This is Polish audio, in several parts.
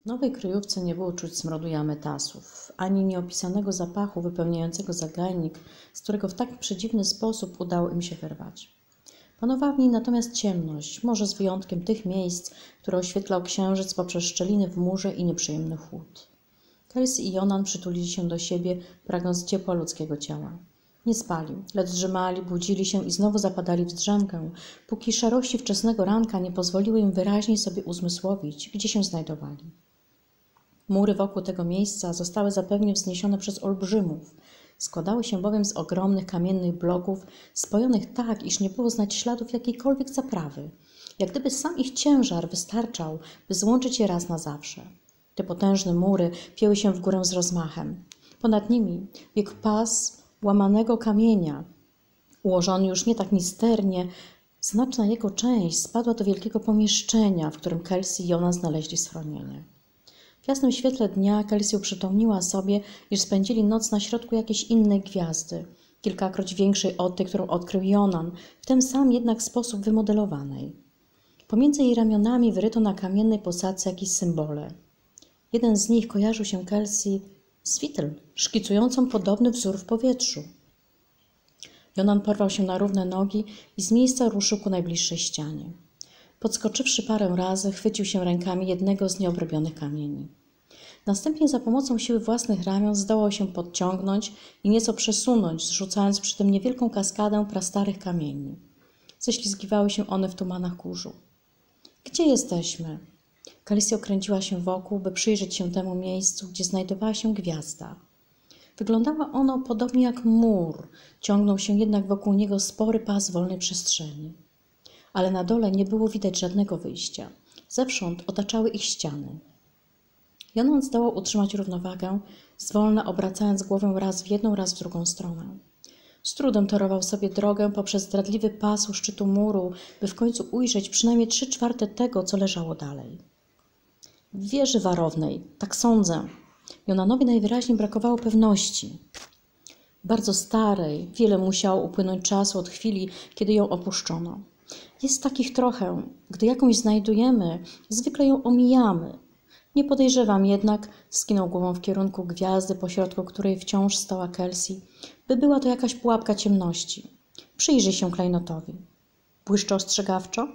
W nowej kryjówce nie było czuć smrodu i ametasów, ani nieopisanego zapachu wypełniającego zagajnik, z którego w tak przedziwny sposób udało im się wyrwać. Panowała w niej natomiast ciemność, może z wyjątkiem tych miejsc, które oświetlał księżyc poprzez szczeliny w murze i nieprzyjemny chłód. Kelsey i Jonan przytulili się do siebie, pragnąc ciepła ludzkiego ciała. Nie spali, lecz drzemali, budzili się i znowu zapadali w drzemkę, póki szarości wczesnego ranka nie pozwoliły im wyraźniej sobie uzmysłowić, gdzie się znajdowali. Mury wokół tego miejsca zostały zapewne wzniesione przez olbrzymów. Składały się bowiem z ogromnych kamiennych bloków, spojonych tak, iż nie było znać śladów jakiejkolwiek zaprawy, jak gdyby sam ich ciężar wystarczał, by złączyć je raz na zawsze. Te potężne mury pięły się w górę z rozmachem. Ponad nimi biegł pas łamanego kamienia, ułożony już nie tak misternie. Znaczna jego część spadła do wielkiego pomieszczenia, w którym Kelsey i Jonan znaleźli schronienie. W jasnym świetle dnia Kelsey uprzytomniła sobie, iż spędzili noc na środku jakiejś innej gwiazdy, kilkakroć większej od tej, którą odkrył Jonan, w ten sam jednak sposób wymodelowanej. Pomiędzy jej ramionami wyryto na kamiennej posadzce jakieś symbole. Jeden z nich kojarzył się Kelsey z Wittel, szkicującą podobny wzór w powietrzu. Jonan porwał się na równe nogi i z miejsca ruszył ku najbliższej ścianie. Podskoczywszy parę razy, chwycił się rękami jednego z nieobrobionych kamieni. Następnie za pomocą siły własnych ramion zdołał się podciągnąć i nieco przesunąć, zrzucając przy tym niewielką kaskadę prastarych kamieni. Ześlizgiwały się one w tumanach kurzu. Gdzie jesteśmy? Kelsey okręciła się wokół, by przyjrzeć się temu miejscu, gdzie znajdowała się gwiazda. Wyglądało ono podobnie jak mur, ciągnął się jednak wokół niego spory pas wolnej przestrzeni. Ale na dole nie było widać żadnego wyjścia. Zewsząd otaczały ich ściany. Jonan zdołał utrzymać równowagę, zwolna obracając głowę raz w jedną, raz w drugą stronę. Z trudem torował sobie drogę poprzez zdradliwy pas u szczytu muru, by w końcu ujrzeć przynajmniej 3/4 tego, co leżało dalej. W wieży warownej, tak sądzę. Jonanowi najwyraźniej brakowało pewności. Bardzo starej, wiele musiało upłynąć czasu od chwili, kiedy ją opuszczono. Jest takich trochę. Gdy jakąś znajdujemy, zwykle ją omijamy. Nie podejrzewam jednak, skinął głową w kierunku gwiazdy, pośrodku której wciąż stała Kelsey, by była to jakaś pułapka ciemności. Przyjrzyj się klejnotowi. Błyszczy ostrzegawczo?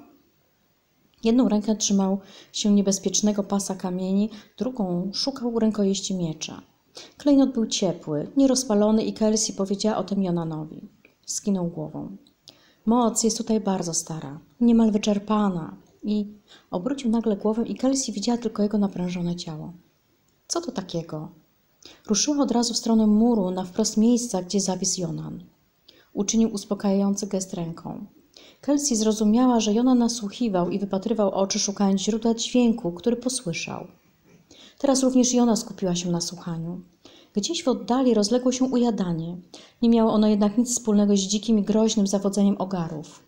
Jedną rękę trzymał się niebezpiecznego pasa kamieni, drugą szukał rękojeści miecza. Klejnot był ciepły, nierozpalony i Kelsey powiedziała o tym Jonanowi. Skinął głową. Moc jest tutaj bardzo stara, niemal wyczerpana i obrócił nagle głowę i Kelsey widziała tylko jego naprężone ciało. Co to takiego? Ruszyła od razu w stronę muru na wprost miejsca, gdzie zawisł Jonan. Uczynił uspokajający gest ręką. Kelsey zrozumiała, że Jonan nasłuchiwał i wypatrywał oczy, szukając źródła dźwięku, który posłyszał. Teraz również Jona skupiła się na słuchaniu. Gdzieś w oddali rozległo się ujadanie. Nie miało ono jednak nic wspólnego z dzikim i groźnym zawodzeniem ogarów.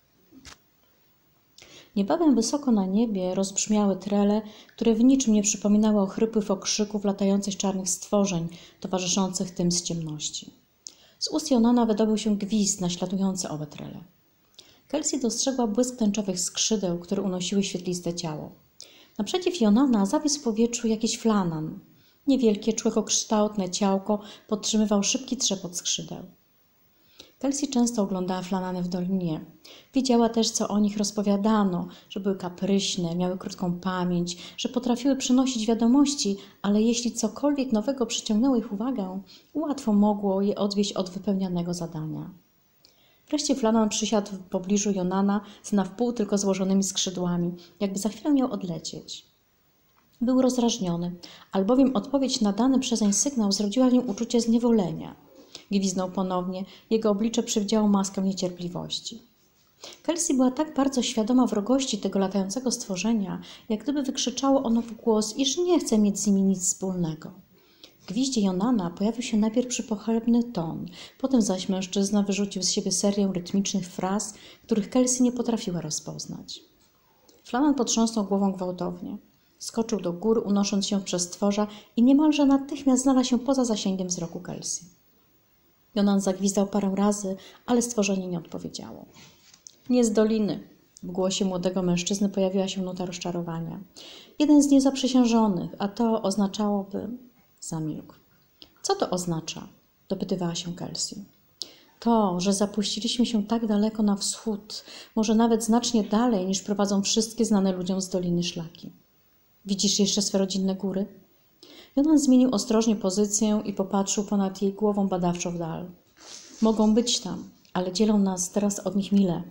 Niebawem wysoko na niebie rozbrzmiały trele, które w niczym nie przypominały ochrypłych okrzyków latających czarnych stworzeń towarzyszących tym z ciemności. Z ust Jonana wydobył się gwizd naśladujący owe trele. Kelsey dostrzegła błysk tęczowych skrzydeł, które unosiły świetliste ciało. Naprzeciw Jonana zawisł w powietrzu jakiś flanan. Niewielkie, człekokształtne ciałko podtrzymywał szybki trzepot skrzydeł. Kelsey często oglądała flanany w dolinie. Widziała też, co o nich rozpowiadano, że były kapryśne, miały krótką pamięć, że potrafiły przynosić wiadomości, ale jeśli cokolwiek nowego przyciągnęło ich uwagę, łatwo mogło je odwieść od wypełnianego zadania. Wreszcie flanan przysiadł w pobliżu Jonana z na wpół tylko złożonymi skrzydłami, jakby za chwilę miał odlecieć. Był rozdrażniony, albowiem odpowiedź na dany przezeń sygnał zrodziła w nim uczucie zniewolenia. Gwizdnął ponownie, jego oblicze przywdziało maskę niecierpliwości. Kelsey była tak bardzo świadoma wrogości tego latającego stworzenia, jak gdyby wykrzyczało ono w głos, iż nie chce mieć z nimi nic wspólnego. W gwiździe Jonana pojawił się najpierw przypochlebny ton, potem zaś mężczyzna wyrzucił z siebie serię rytmicznych fraz, których Kelsey nie potrafiła rozpoznać. Flanan potrząsnął głową gwałtownie. Skoczył do góry, unosząc się przez stworza i niemalże natychmiast znalazł się poza zasięgiem wzroku Kelsey. Jonan zagwizdał parę razy, ale stworzenie nie odpowiedziało. Nie z doliny, W głosie młodego mężczyzny pojawiła się nuta rozczarowania. Jeden z niezaprzysiężonych, a to oznaczałoby... Zamilkł. Co to oznacza? Dopytywała się Kelsey. To, że zapuściliśmy się tak daleko na wschód, może nawet znacznie dalej, niż prowadzą wszystkie znane ludziom z doliny szlaki. Widzisz jeszcze swe rodzinne góry? Jonan zmienił ostrożnie pozycję i popatrzył ponad jej głową badawczo w dal. Mogą być tam, ale dzielą nas teraz od nich mile.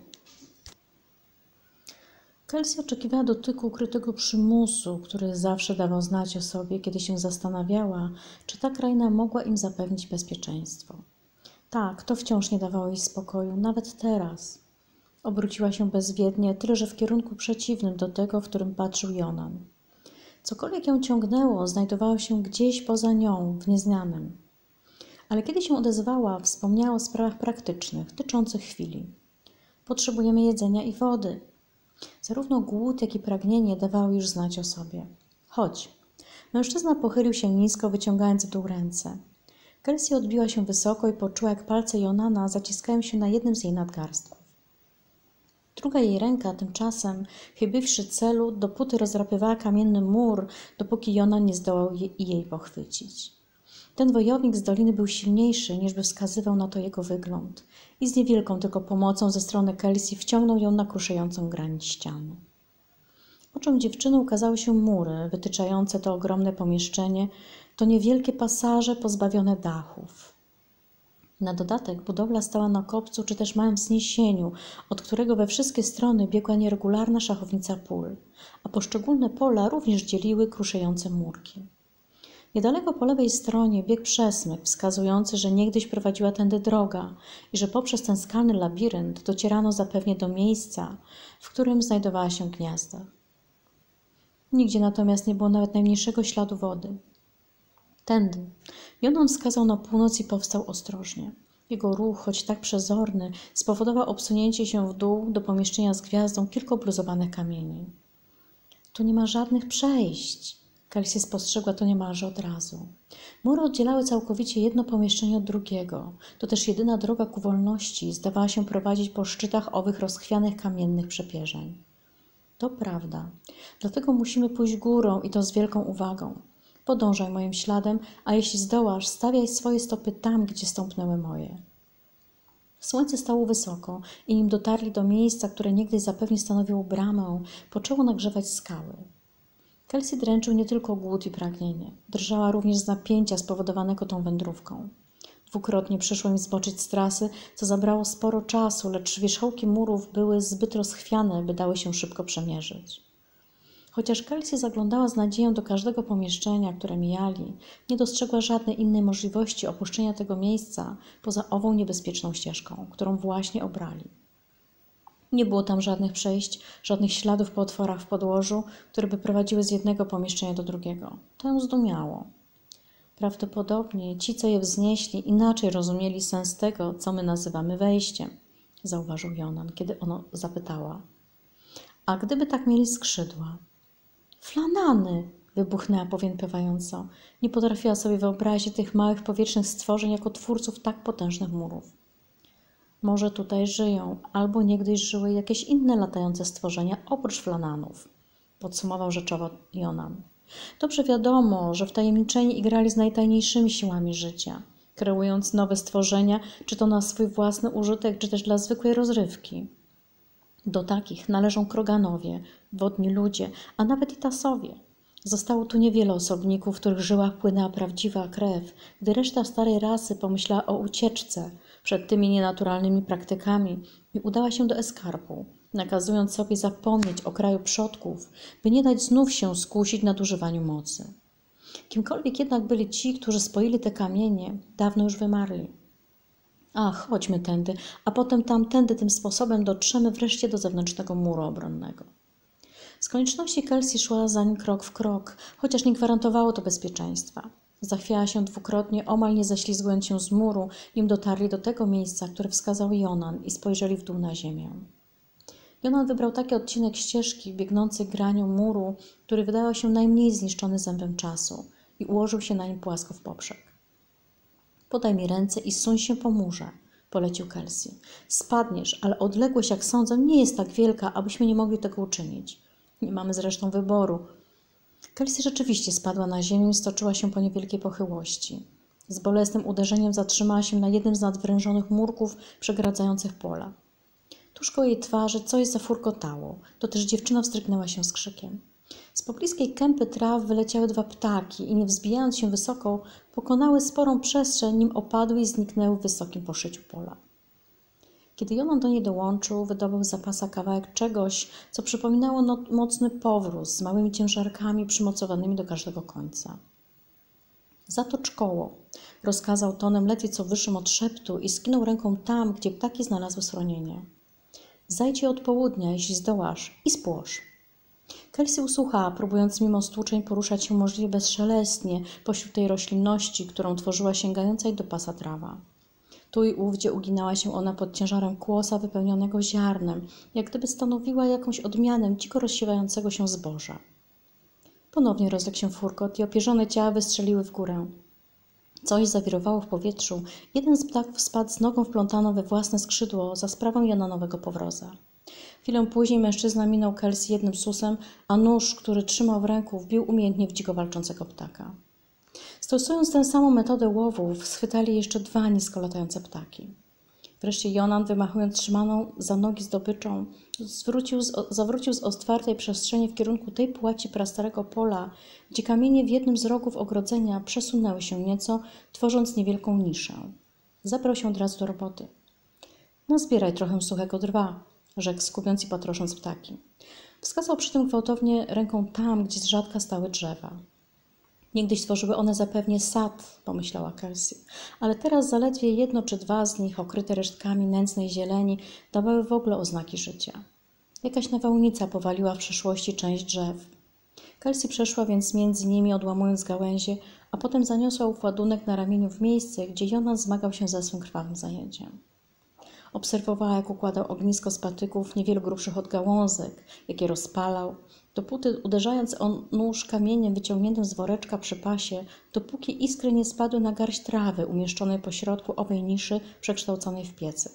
Kelsey oczekiwała dotyku ukrytego przymusu, który zawsze dawał znać o sobie, kiedy się zastanawiała, czy ta kraina mogła im zapewnić bezpieczeństwo. Tak, to wciąż nie dawało jej spokoju, nawet teraz. Obróciła się bezwiednie, tyle że w kierunku przeciwnym do tego, w którym patrzył Jonan. Cokolwiek ją ciągnęło, znajdowało się gdzieś poza nią, w nieznanym. Ale kiedy się odezwała, wspomniała o sprawach praktycznych, tyczących chwili. Potrzebujemy jedzenia i wody. Zarówno głód, jak i pragnienie dawały już znać o sobie. Chodź. Mężczyzna pochylił się nisko, wyciągając w dół ręce. Kelsey odbiła się wysoko i poczuła, jak palce Jonana zaciskają się na jednym z jej nadgarstków. Druga jej ręka tymczasem, chybywszy celu, dopóty rozdrapywała kamienny mur, dopóki Jonan nie zdołał jej pochwycić. Ten wojownik z doliny był silniejszy, niż by wskazywał na to jego wygląd i z niewielką tylko pomocą ze strony Kelsey wciągnął ją na kruszającą granic ściany. Oczom dziewczyny ukazały się mury, wytyczające to ogromne pomieszczenie, to niewielkie pasaże pozbawione dachów. Na dodatek budowla stała na kopcu czy też małym wzniesieniu, od którego we wszystkie strony biegła nieregularna szachownica pól, a poszczególne pola również dzieliły kruszejące murki. Niedaleko po lewej stronie biegł przesmyk wskazujący, że niegdyś prowadziła tędy droga i że poprzez ten skalny labirynt docierano zapewne do miejsca, w którym znajdowała się gniazda. Nigdzie natomiast nie było nawet najmniejszego śladu wody. Tędy. Jonan wskazał na północ i powstał ostrożnie. Jego ruch, choć tak przezorny, spowodował obsunięcie się w dół do pomieszczenia z gwiazdą kilku bluzowanych kamieni. Tu nie ma żadnych przejść. Kelsey spostrzegła to niemalże od razu. Mury oddzielały całkowicie jedno pomieszczenie od drugiego. To też jedyna droga ku wolności zdawała się prowadzić po szczytach owych rozchwianych kamiennych przepierzeń. To prawda. Dlatego musimy pójść górą i to z wielką uwagą. Podążaj moim śladem, a jeśli zdołasz, stawiaj swoje stopy tam, gdzie stąpnęły moje. Słońce stało wysoko i nim dotarli do miejsca, które niegdyś zapewne stanowiło bramę, poczęło nagrzewać skały. Kelsey dręczył nie tylko głód i pragnienie. Drżała również z napięcia spowodowanego tą wędrówką. Dwukrotnie przyszło im zboczyć z trasy, co zabrało sporo czasu, lecz wierzchołki murów były zbyt rozchwiane, by dały się szybko przemierzyć. Chociaż Kelsey zaglądała z nadzieją do każdego pomieszczenia, które mijali, nie dostrzegła żadnej innej możliwości opuszczenia tego miejsca poza ową niebezpieczną ścieżką, którą właśnie obrali. Nie było tam żadnych przejść, żadnych śladów po otworach w podłożu, które by prowadziły z jednego pomieszczenia do drugiego. To ją zdumiało. Prawdopodobnie ci, co je wznieśli, inaczej rozumieli sens tego, co my nazywamy wejściem, zauważył Jonan, kiedy ono zapytała. A gdyby tak mieli skrzydła? Flanany! Wybuchnęła powiępiewająco. Nie potrafiła sobie wyobrazić tych małych powietrznych stworzeń jako twórców tak potężnych murów. Może tutaj żyją, albo niegdyś żyły jakieś inne latające stworzenia oprócz flananów, podsumował rzeczowo Jonan. Dobrze wiadomo, że wtajemniczeni igrali z najtajniejszymi siłami życia, kreując nowe stworzenia, czy to na swój własny użytek, czy też dla zwykłej rozrywki. Do takich należą kroganowie, wodni ludzie, a nawet i tasowie. Zostało tu niewiele osobników, w których żyłach płynęła prawdziwa krew, gdy reszta starej rasy pomyślała o ucieczce przed tymi nienaturalnymi praktykami i udała się do Eskarpu, nakazując sobie zapomnieć o kraju przodków, by nie dać znów się skusić nadużywaniu mocy. Kimkolwiek jednak byli ci, którzy spoili te kamienie, dawno już wymarli. Ach, chodźmy tędy, a potem tamtędy, tym sposobem dotrzemy wreszcie do zewnętrznego muru obronnego. Z konieczności Kelsey szła za nim krok w krok, chociaż nie gwarantowało to bezpieczeństwa. Zachwiała się dwukrotnie, omal nie ześlizgując się z muru, nim dotarli do tego miejsca, które wskazał Jonan i spojrzeli w dół na ziemię. Jonan wybrał taki odcinek ścieżki biegnący granią muru, który wydawał się najmniej zniszczony zębem czasu i ułożył się na nim płasko w poprzek. Podaj mi ręce i zsuń się po murze, polecił Kelsey. Spadniesz, ale odległość, jak sądzę, nie jest tak wielka, abyśmy nie mogli tego uczynić. Nie mamy zresztą wyboru. Kelsey rzeczywiście spadła na ziemię i stoczyła się po niewielkiej pochyłości. Z bolesnym uderzeniem zatrzymała się na jednym z nadwrężonych murków przegradzających pola. Tuż koło jej twarzy coś zafurkotało. To też dziewczyna wzdrygnęła się z krzykiem. Z pobliskiej kępy traw wyleciały 2 ptaki i nie wzbijając się wysoko, pokonały sporą przestrzeń, nim opadły i zniknęły w wysokim poszyciu pola. Kiedy Jonan do niej dołączył, wydobył z zapasa kawałek czegoś, co przypominało mocny powróz z małymi ciężarkami przymocowanymi do każdego końca. Zatocz koło, rozkazał tonem ledwie co wyższym od szeptu i skinął ręką tam, gdzie ptaki znalazły schronienie. Zajdź je od południa, jeśli zdołasz, i spłosz. Kelsey usłuchała, próbując mimo stłuczeń poruszać się możliwie bezszelestnie pośród tej roślinności, którą tworzyła sięgająca jej do pasa trawa. Tu i ówdzie uginała się ona pod ciężarem kłosa wypełnionego ziarnem, jak gdyby stanowiła jakąś odmianę dziko rozsiewającego się zboża. Ponownie rozległ się furkot i opierzone ciała wystrzeliły w górę. Coś zawirowało w powietrzu. Jeden z ptaków spadł z nogą wplątaną we własne skrzydło za sprawą Jonanowego powroza. Chwilę później mężczyzna minął Kelsey jednym susem, a nóż, który trzymał w ręku, wbił umiejętnie w dziko walczącego ptaka. Stosując tę samą metodę łowów, schwytali jeszcze 2 nisko latające ptaki. Wreszcie Jonan, wymachując trzymaną za nogi zdobyczą, zawrócił z otwartej przestrzeni w kierunku tej płaci prastarego pola, gdzie kamienie w jednym z rogów ogrodzenia przesunęły się nieco, tworząc niewielką niszę. Zabrał się od razu do roboty. Nazbieraj trochę suchego drwa, rzekł, skubiąc i patrosząc ptaki. Wskazał przy tym gwałtownie ręką tam, gdzie z rzadka stały drzewa. Niegdyś tworzyły one zapewnie sad, pomyślała Kelsey, ale teraz zaledwie 1 czy 2 z nich, okryte resztkami nędznej zieleni, dawały w ogóle oznaki życia. Jakaś nawałnica powaliła w przeszłości część drzew. Kelsey przeszła więc między nimi, odłamując gałęzie, a potem zaniosła ów ładunek na ramieniu w miejsce, gdzie Jonan zmagał się ze swym krwawym zajęciem. Obserwowała, jak układał ognisko z patyków niewiele grubszych od gałązek, jakie rozpalał, dopóty uderzając o nóż kamieniem wyciągniętym z woreczka przy pasie, dopóki iskry nie spadły na garść trawy umieszczonej pośrodku owej niszy przekształconej w piecyk.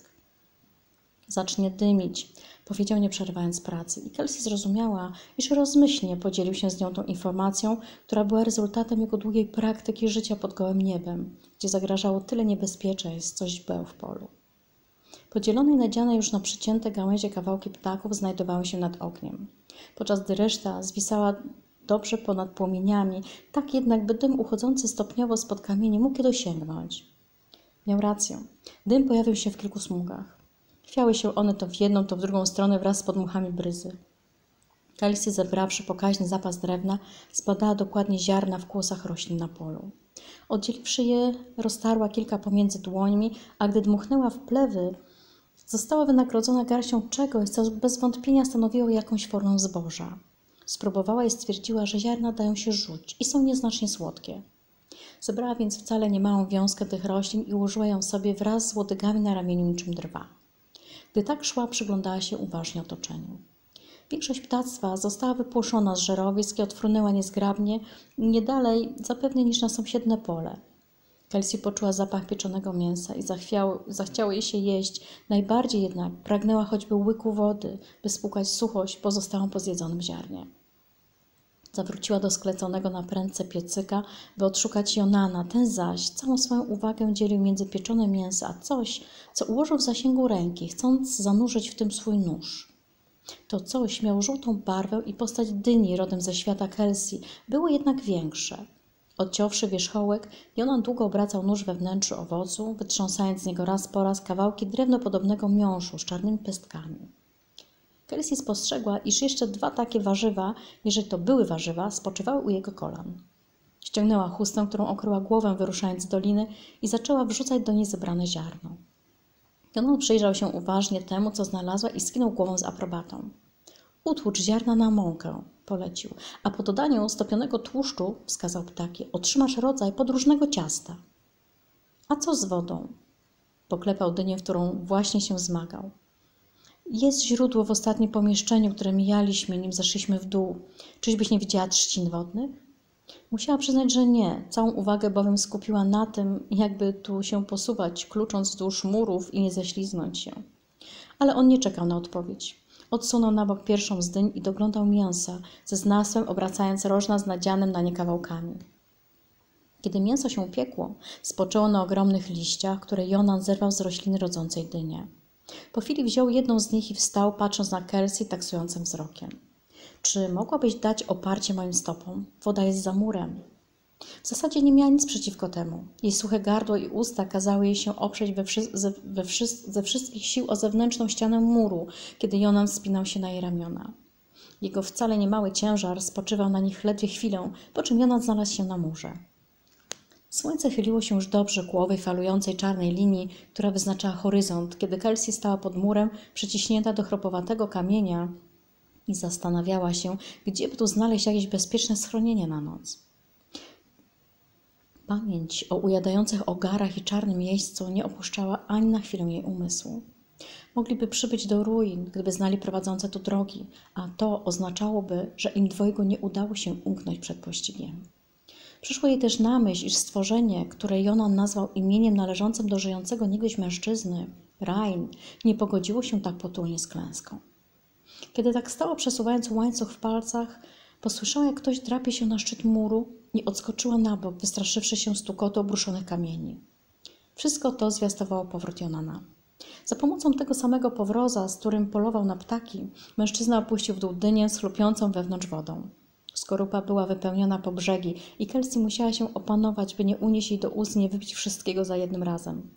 Zacznie dymić, powiedział, nie przerywając pracy, i Kelsey zrozumiała, iż rozmyślnie podzielił się z nią tą informacją, która była rezultatem jego długiej praktyki życia pod gołym niebem, gdzie zagrażało tyle niebezpieczeństw, co źbeł w polu. Podzielone i nadziane już na przycięte gałęzie kawałki ptaków znajdowały się nad ogniem, podczas gdy reszta zwisała dobrze ponad płomieniami, tak jednak, by dym uchodzący stopniowo spod kamieni mógł je dosięgnąć. Miał rację. Dym pojawił się w kilku smugach. Chwiały się one to w jedną, to w drugą stronę wraz z podmuchami bryzy. Kelsey, zebrawszy pokaźny zapas drewna, zbadała dokładnie ziarna w kłosach roślin na polu. Oddzieliwszy je, roztarła kilka pomiędzy dłońmi, a gdy dmuchnęła w plewy, została wynagrodzona garścią czegoś, co bez wątpienia stanowiło jakąś formę zboża. Spróbowała i stwierdziła, że ziarna dają się rzuć i są nieznacznie słodkie. Zebrała więc wcale niemałą wiązkę tych roślin i ułożyła ją sobie wraz z łodygami na ramieniu niczym drwa. Gdy tak szła, przyglądała się uważnie otoczeniu. Większość ptactwa została wypłoszona z żerowisk i odfrunęła niezgrabnie, nie dalej zapewne niż na sąsiednie pole. Kelsey poczuła zapach pieczonego mięsa i zachciało jej się jeść, najbardziej jednak pragnęła choćby łyku wody, by spłukać suchość pozostałą po zjedzonym ziarnie. Zawróciła do skleconego na prędce piecyka, by odszukać Jonana, ten zaś całą swoją uwagę dzielił między pieczone mięso a coś, co ułożył w zasięgu ręki, chcąc zanurzyć w tym swój nóż. To coś miało żółtą barwę i postać dyni rodem ze świata Kelsey, było jednak większe. Odciąwszy wierzchołek, Jonan długo obracał nóż we wnętrzu owocu, wytrząsając z niego raz po raz kawałki drewnopodobnego miąższu z czarnymi pestkami. Kelsey spostrzegła, iż jeszcze 2 takie warzywa, jeżeli to były warzywa, spoczywały u jego kolan. Ściągnęła chustę, którą okryła głowę, wyruszając z doliny, i zaczęła wrzucać do niej zebrane ziarno. Jonan przyjrzał się uważnie temu, co znalazła, i skinął głową z aprobatą. Utłucz ziarna na mąkę, polecił, a po dodaniu stopionego tłuszczu, wskazał ptaki, otrzymasz rodzaj podróżnego ciasta. A co z wodą? Poklepał dynię, w którą właśnie się zmagał. Jest źródło w ostatnim pomieszczeniu, które mijaliśmy, nim zeszliśmy w dół. Czyżbyś nie widziała trzcin wodnych? Musiała przyznać, że nie. Całą uwagę bowiem skupiła na tym, jakby tu się posuwać, klucząc wzdłuż murów i nie ześliznąć się. Ale on nie czekał na odpowiedź. Odsunął na bok pierwszą z dyń i doglądał mięsa, ze znawstwem obracając rożna z nadzianym na nie kawałkami. Kiedy mięso się upiekło, spoczęło na ogromnych liściach, które Jonan zerwał z rośliny rodzącej dynię. Po chwili wziął jedną z nich i wstał, patrząc na Kelsey taksującym wzrokiem. Czy mogłabyś dać oparcie moim stopom? Woda jest za murem. W zasadzie nie miała nic przeciwko temu. Jej suche gardło i usta kazały jej się oprzeć ze wszystkich sił o zewnętrzną ścianę muru, kiedy Jonan wspinał się na jej ramiona. Jego wcale niemały ciężar spoczywał na nich ledwie chwilę, po czym Jonan znalazł się na murze. Słońce chyliło się już dobrze ku owej falującej czarnej linii, która wyznaczała horyzont, kiedy Kelsey stała pod murem, przyciśnięta do chropowatego kamienia i zastanawiała się, gdzie by tu znaleźć jakieś bezpieczne schronienie na noc. Pamięć o ujadających ogarach i czarnym miejscu nie opuszczała ani na chwilę jej umysłu. Mogliby przybyć do ruin, gdyby znali prowadzące tu drogi, a to oznaczałoby, że im dwojgu nie udało się umknąć przed pościgiem. Przyszło jej też na myśl, iż stworzenie, które Jonan nazwał imieniem należącym do żyjącego niegdyś mężczyzny, Rain, nie pogodziło się tak potulnie z klęską. Kiedy tak stała, przesuwając łańcuch w palcach, posłyszała, jak ktoś drapie się na szczyt muru i odskoczyła na bok, wystraszywszy się stukotu obruszonych kamieni. Wszystko to zwiastowało powrót Jonana. Za pomocą tego samego powroza, z którym polował na ptaki, mężczyzna opuścił w dół dynię z chlupiącą wewnątrz wodą. Skorupa była wypełniona po brzegi i Kelsey musiała się opanować, by nie unieść jej do ust i nie wypić wszystkiego za jednym razem.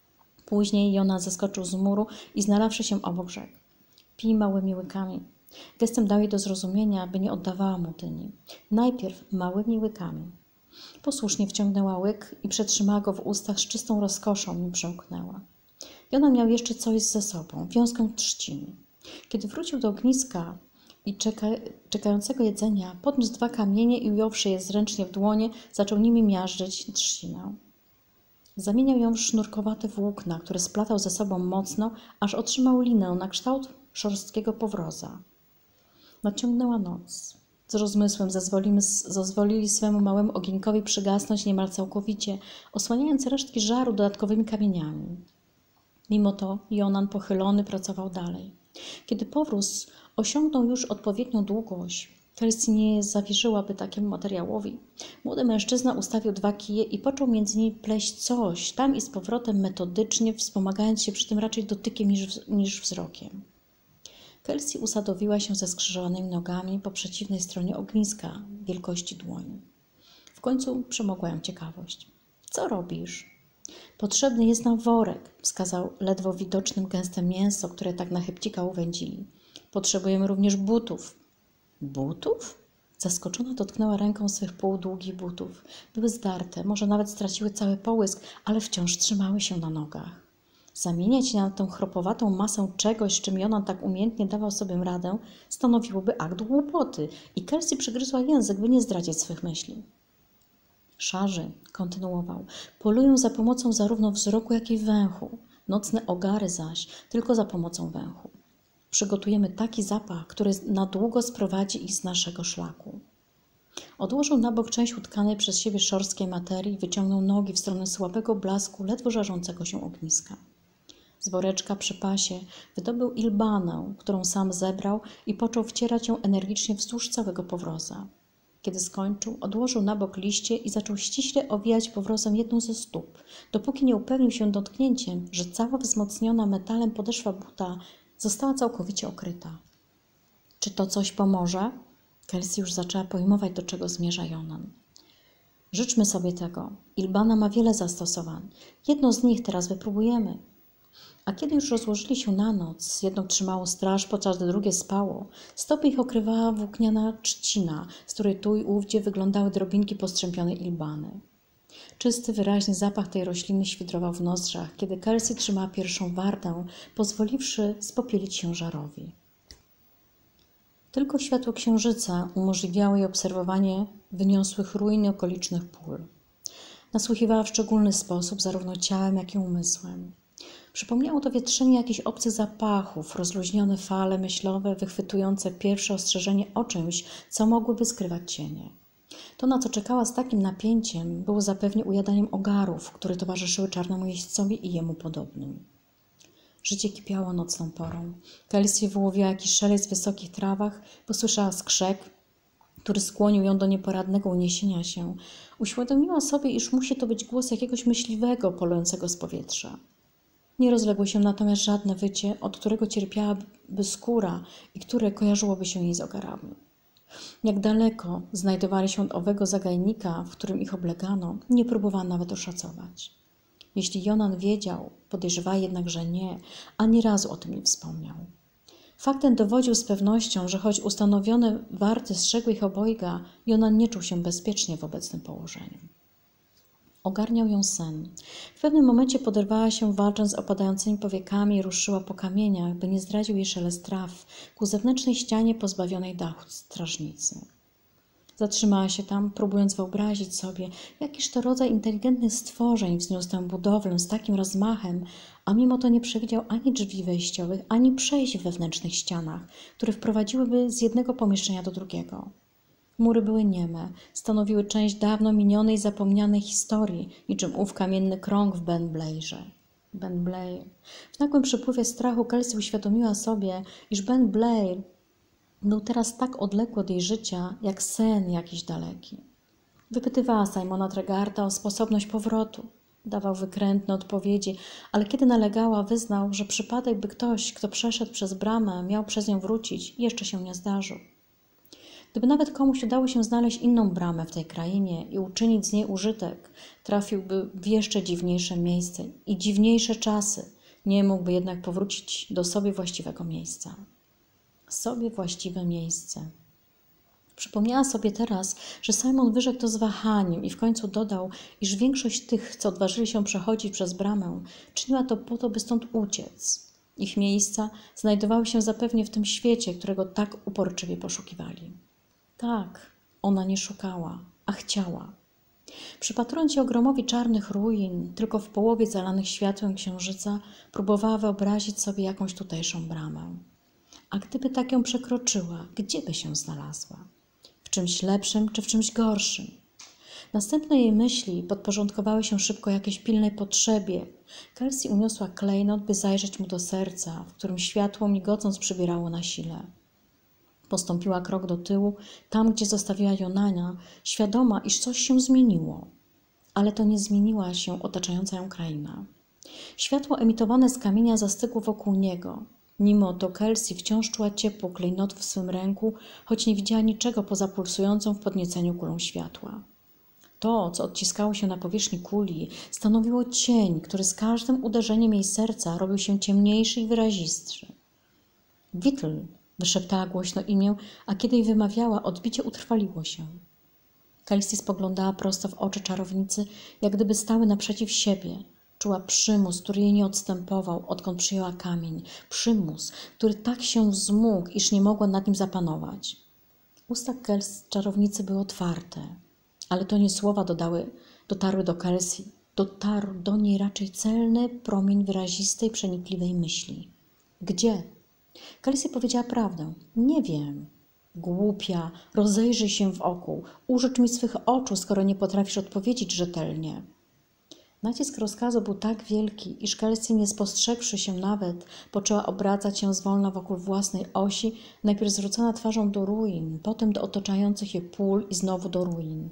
Później Jonan zeskoczył z muru i znalazłszy się obok rzekł: pij małymi łykami. Gestem dał jej do zrozumienia, by nie oddawała mu dyni. Najpierw małymi łykami. Posłusznie wciągnęła łyk i przetrzymała go w ustach z czystą rozkoszą, nim przemknęła. Jonan miał jeszcze coś ze sobą, wiązkę trzciny. Kiedy wrócił do ogniska i czekającego jedzenia, podniósł 2 kamienie i ująwszy je zręcznie w dłonie, zaczął nimi miażdżyć trzcinę. Zamieniał ją w sznurkowate włókna, które splatał ze sobą mocno, aż otrzymał linę na kształt szorstkiego powroza. Nadciągnęła noc. Z rozmysłem zezwolili swemu małemu ogienkowi przygasnąć niemal całkowicie, osłaniając resztki żaru dodatkowymi kamieniami. Mimo to Jonan pochylony pracował dalej. Kiedy powróz osiągnął już odpowiednią długość, Kelsey nie zawierzyłaby takiemu materiałowi. Młody mężczyzna ustawił 2 kije i począł między nimi pleść coś, tam i z powrotem metodycznie, wspomagając się przy tym raczej dotykiem niż wzrokiem. Kelsey usadowiła się ze skrzyżowanymi nogami po przeciwnej stronie ogniska, wielkości dłoni. W końcu przemogła ją ciekawość. Co robisz? Potrzebny jest nam worek, wskazał ledwo widocznym gęstem mięso, które tak na chybcika uwędzili. Potrzebujemy również butów. Butów? Zaskoczona dotknęła ręką swych półdługich butów. Były zdarte, może nawet straciły cały połysk, ale wciąż trzymały się na nogach. Zamieniać na tę chropowatą masę czegoś, z czym Jonan tak umiejętnie dawał sobie radę, stanowiłoby akt głupoty i Kelsey przygryzła język, by nie zdradzić swych myśli. Szarzy, kontynuował, polują za pomocą zarówno wzroku, jak i węchu. Nocne ogary zaś tylko za pomocą węchu. Przygotujemy taki zapach, który na długo sprowadzi ich z naszego szlaku. Odłożył na bok część utkanej przez siebie szorstkiej materii i wyciągnął nogi w stronę słabego blasku ledwo żarzącego się ogniska. Z woreczka przy pasie wydobył ilbanę, którą sam zebrał i począł wcierać ją energicznie wzdłuż całego powroza. Kiedy skończył, odłożył na bok liście i zaczął ściśle owijać powrozem jedną ze stóp, dopóki nie upewnił się dotknięciem, że cała wzmocniona metalem podeszwa buta została całkowicie okryta. Czy to coś pomoże? Kelsey już zaczęła pojmować, do czego zmierza Jonan. Życzmy sobie tego. Ilbana ma wiele zastosowań. Jedno z nich teraz wypróbujemy. A kiedy już rozłożyli się na noc, jedno trzymało straż, podczas gdy drugie spało, stopy ich okrywała włókniana trzcina, z której tu i ówdzie wyglądały drobinki postrzępionej ilbany. Czysty, wyraźny zapach tej rośliny świdrował w nozdrzach, kiedy Kelsey trzymała pierwszą wartę, pozwoliwszy spopielić się żarowi. Tylko światło księżyca umożliwiało jej obserwowanie wyniosłych ruin i okolicznych pól. Nasłuchiwała w szczególny sposób zarówno ciałem, jak i umysłem. Przypomniało to wietrzenie jakichś obcych zapachów, rozluźnione fale myślowe, wychwytujące pierwsze ostrzeżenie o czymś, co mogłyby skrywać cienie. To, na co czekała z takim napięciem, było zapewne ujadaniem ogarów, które towarzyszyły czarnemu jeźdźcowi i jemu podobnym. Życie kipiało nocną porą. Kelsey wyłowiła jakiś szelest w wysokich trawach, posłyszała skrzek, który skłonił ją do nieporadnego uniesienia się. Uświadomiła sobie, iż musi to być głos jakiegoś myśliwego polującego z powietrza. Nie rozległo się natomiast żadne wycie, od którego cierpiałaby skóra i które kojarzyłoby się jej z ogarami. Jak daleko znajdowali się od owego zagajnika, w którym ich oblegano, nie próbowała nawet oszacować. Jeśli Jonan wiedział, podejrzewała jednak, że nie, ani razu o tym nie wspomniał. Fakt ten dowodził z pewnością, że choć ustanowione warty strzegły ich obojga, Jonan nie czuł się bezpiecznie w obecnym położeniu. Ogarniał ją sen. W pewnym momencie poderwała się, walcząc z opadającymi powiekami, i ruszyła po kamieniach, by nie zdradził jej szelest traw, ku zewnętrznej ścianie pozbawionej dachu strażnicy. Zatrzymała się tam, próbując wyobrazić sobie, jakiż to rodzaj inteligentnych stworzeń wzniósł tę budowlę z takim rozmachem, a mimo to nie przewidział ani drzwi wejściowych, ani przejść w wewnętrznych ścianach, które wprowadziłyby z jednego pomieszczenia do drugiego. Mury były nieme, stanowiły część dawno minionej, zapomnianej historii, niczym ów kamienny krąg w Ben Blairze. Ben Blair. W nagłym przypływie strachu Kelsey uświadomiła sobie, iż Ben Blair był teraz tak odległy od jej życia, jak sen jakiś daleki. Wypytywała Simona Tregarta o sposobność powrotu. Dawał wykrętne odpowiedzi, ale kiedy nalegała, wyznał, że przypadek, by ktoś, kto przeszedł przez bramę, miał przez nią wrócić, jeszcze się nie zdarzył. Gdyby nawet komuś udało się znaleźć inną bramę w tej krainie i uczynić z niej użytek, trafiłby w jeszcze dziwniejsze miejsce i dziwniejsze czasy. Nie mógłby jednak powrócić do sobie właściwego miejsca. Sobie właściwe miejsce. Przypomniała sobie teraz, że Simon wyrzekł to z wahaniem i w końcu dodał, iż większość tych, co odważyli się przechodzić przez bramę, czyniła to po to, by stąd uciec. Ich miejsca znajdowały się zapewne w tym świecie, którego tak uporczywie poszukiwali. Tak, ona nie szukała, a chciała. Przypatrując się ogromowi czarnych ruin, tylko w połowie zalanych światłem księżyca, próbowała wyobrazić sobie jakąś tutejszą bramę. A gdyby tak ją przekroczyła, gdzie by się znalazła? W czymś lepszym czy w czymś gorszym? Następne jej myśli podporządkowały się szybko jakiejś pilnej potrzebie. Kelsey uniosła klejnot, by zajrzeć mu do serca, w którym światło migocąc przybierało na sile. Postąpiła krok do tyłu, tam gdzie zostawiła Jonana, świadoma, iż coś się zmieniło. Ale to nie zmieniła się otaczająca ją kraina. Światło emitowane z kamienia zastygło wokół niego. Mimo to Kelsey wciąż czuła ciepło klejnotu w swym ręku, choć nie widziała niczego poza pulsującą w podnieceniu kulą światła. To, co odciskało się na powierzchni kuli, stanowiło cień, który z każdym uderzeniem jej serca robił się ciemniejszy i wyrazistszy. Witl, wyszeptała głośno imię, a kiedy jej wymawiała, odbicie utrwaliło się. Kelsey spoglądała prosto w oczy czarownicy, jak gdyby stały naprzeciw siebie. Czuła przymus, który jej nie odstępował, odkąd przyjęła kamień. Przymus, który tak się wzmógł, iż nie mogła nad nim zapanować. Usta czarownicy były otwarte, ale to nie słowa dotarły do Kelsey. Dotarł do niej raczej celny promień wyrazistej, przenikliwej myśli. Gdzie? Kelsey powiedziała prawdę. Nie wiem. Głupia, rozejrzyj się wokół. Użycz mi swych oczu, skoro nie potrafisz odpowiedzieć rzetelnie. Nacisk rozkazu był tak wielki, iż Kelsey, nie spostrzegłszy się nawet, poczęła obracać się zwolna wokół własnej osi, najpierw zwrócona twarzą do ruin, potem do otaczających je pól i znowu do ruin.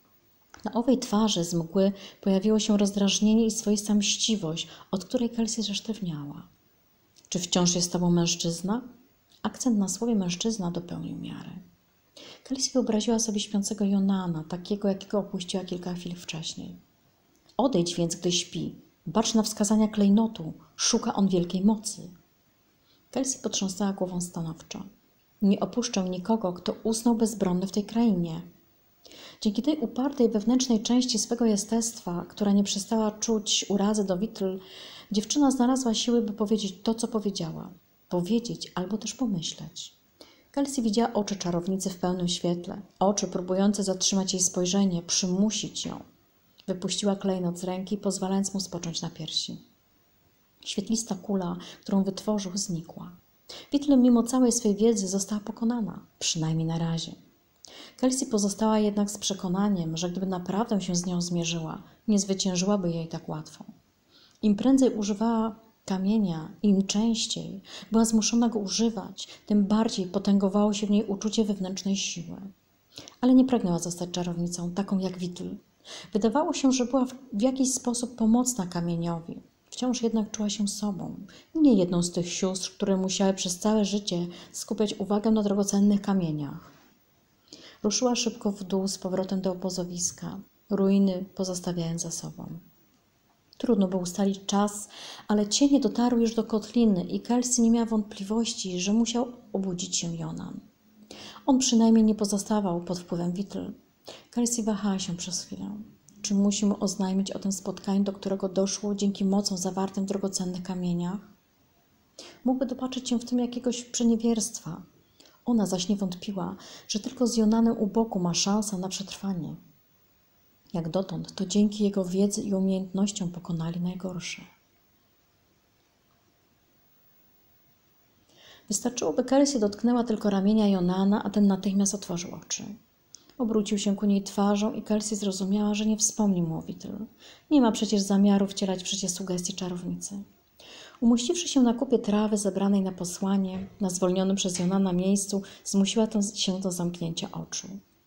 Na owej twarzy z mgły pojawiło się rozdrażnienie i swoista mściwość, od której Kelsey zesztywniała. Czy wciąż jest z tobą mężczyzna? Akcent na słowie mężczyzna dopełnił miarę. Kelsey wyobraziła sobie śpiącego Jonana, takiego, jakiego opuściła kilka chwil wcześniej. Odejdź więc, gdy śpi. Bacz na wskazania klejnotu. Szuka on wielkiej mocy. Kelsey potrząsnęła głową stanowczo. Nie opuszczę nikogo, kto usnął bezbronny w tej krainie. Dzięki tej upartej wewnętrznej części swego jestestwa, która nie przestała czuć urazy do Witl, dziewczyna znalazła siły, by powiedzieć to, co powiedziała. Powiedzieć albo też pomyśleć. Kelsey widziała oczy czarownicy w pełnym świetle. Oczy próbujące zatrzymać jej spojrzenie, przymusić ją. Wypuściła klejnot z ręki, pozwalając mu spocząć na piersi. Świetlista kula, którą wytworzył, znikła. Witl mimo całej swej wiedzy została pokonana, przynajmniej na razie. Kelsey pozostała jednak z przekonaniem, że gdyby naprawdę się z nią zmierzyła, nie zwyciężyłaby jej tak łatwo. Im prędzej używała kamienia, im częściej była zmuszona go używać, tym bardziej potęgowało się w niej uczucie wewnętrznej siły. Ale nie pragnęła zostać czarownicą, taką jak Witl. Wydawało się, że była w jakiś sposób pomocna kamieniowi. Wciąż jednak czuła się sobą, nie jedną z tych sióstr, które musiały przez całe życie skupiać uwagę na drogocennych kamieniach. Ruszyła szybko w dół z powrotem do obozowiska, ruiny pozostawiając za sobą. Trudno było ustalić czas, ale cienie dotarły już do kotliny i Kelsey nie miała wątpliwości, że musiał obudzić się Jonan. On przynajmniej nie pozostawał pod wpływem Witl. Kelsey wahała się przez chwilę. Czy musi mu oznajmić o tym spotkaniu, do którego doszło dzięki mocom zawartym w drogocennych kamieniach? Mógłby dopatrzyć się w tym jakiegoś przeniewierstwa. Ona zaś nie wątpiła, że tylko z Jonanem u boku ma szansę na przetrwanie. Jak dotąd to dzięki jego wiedzy i umiejętnościom pokonali najgorsze. Wystarczyło, by Kelsey dotknęła tylko ramienia Jonana, a ten natychmiast otworzył oczy. Obrócił się ku niej twarzą i Kelsey zrozumiała, że nie wspomni mu o Witl. Nie ma przecież zamiaru wcielać w życie sugestii czarownicy. Umuściwszy się na kupie trawy zebranej na posłanie, na zwolnionym przez Jonana miejscu, zmusiła się do zamknięcia oczu.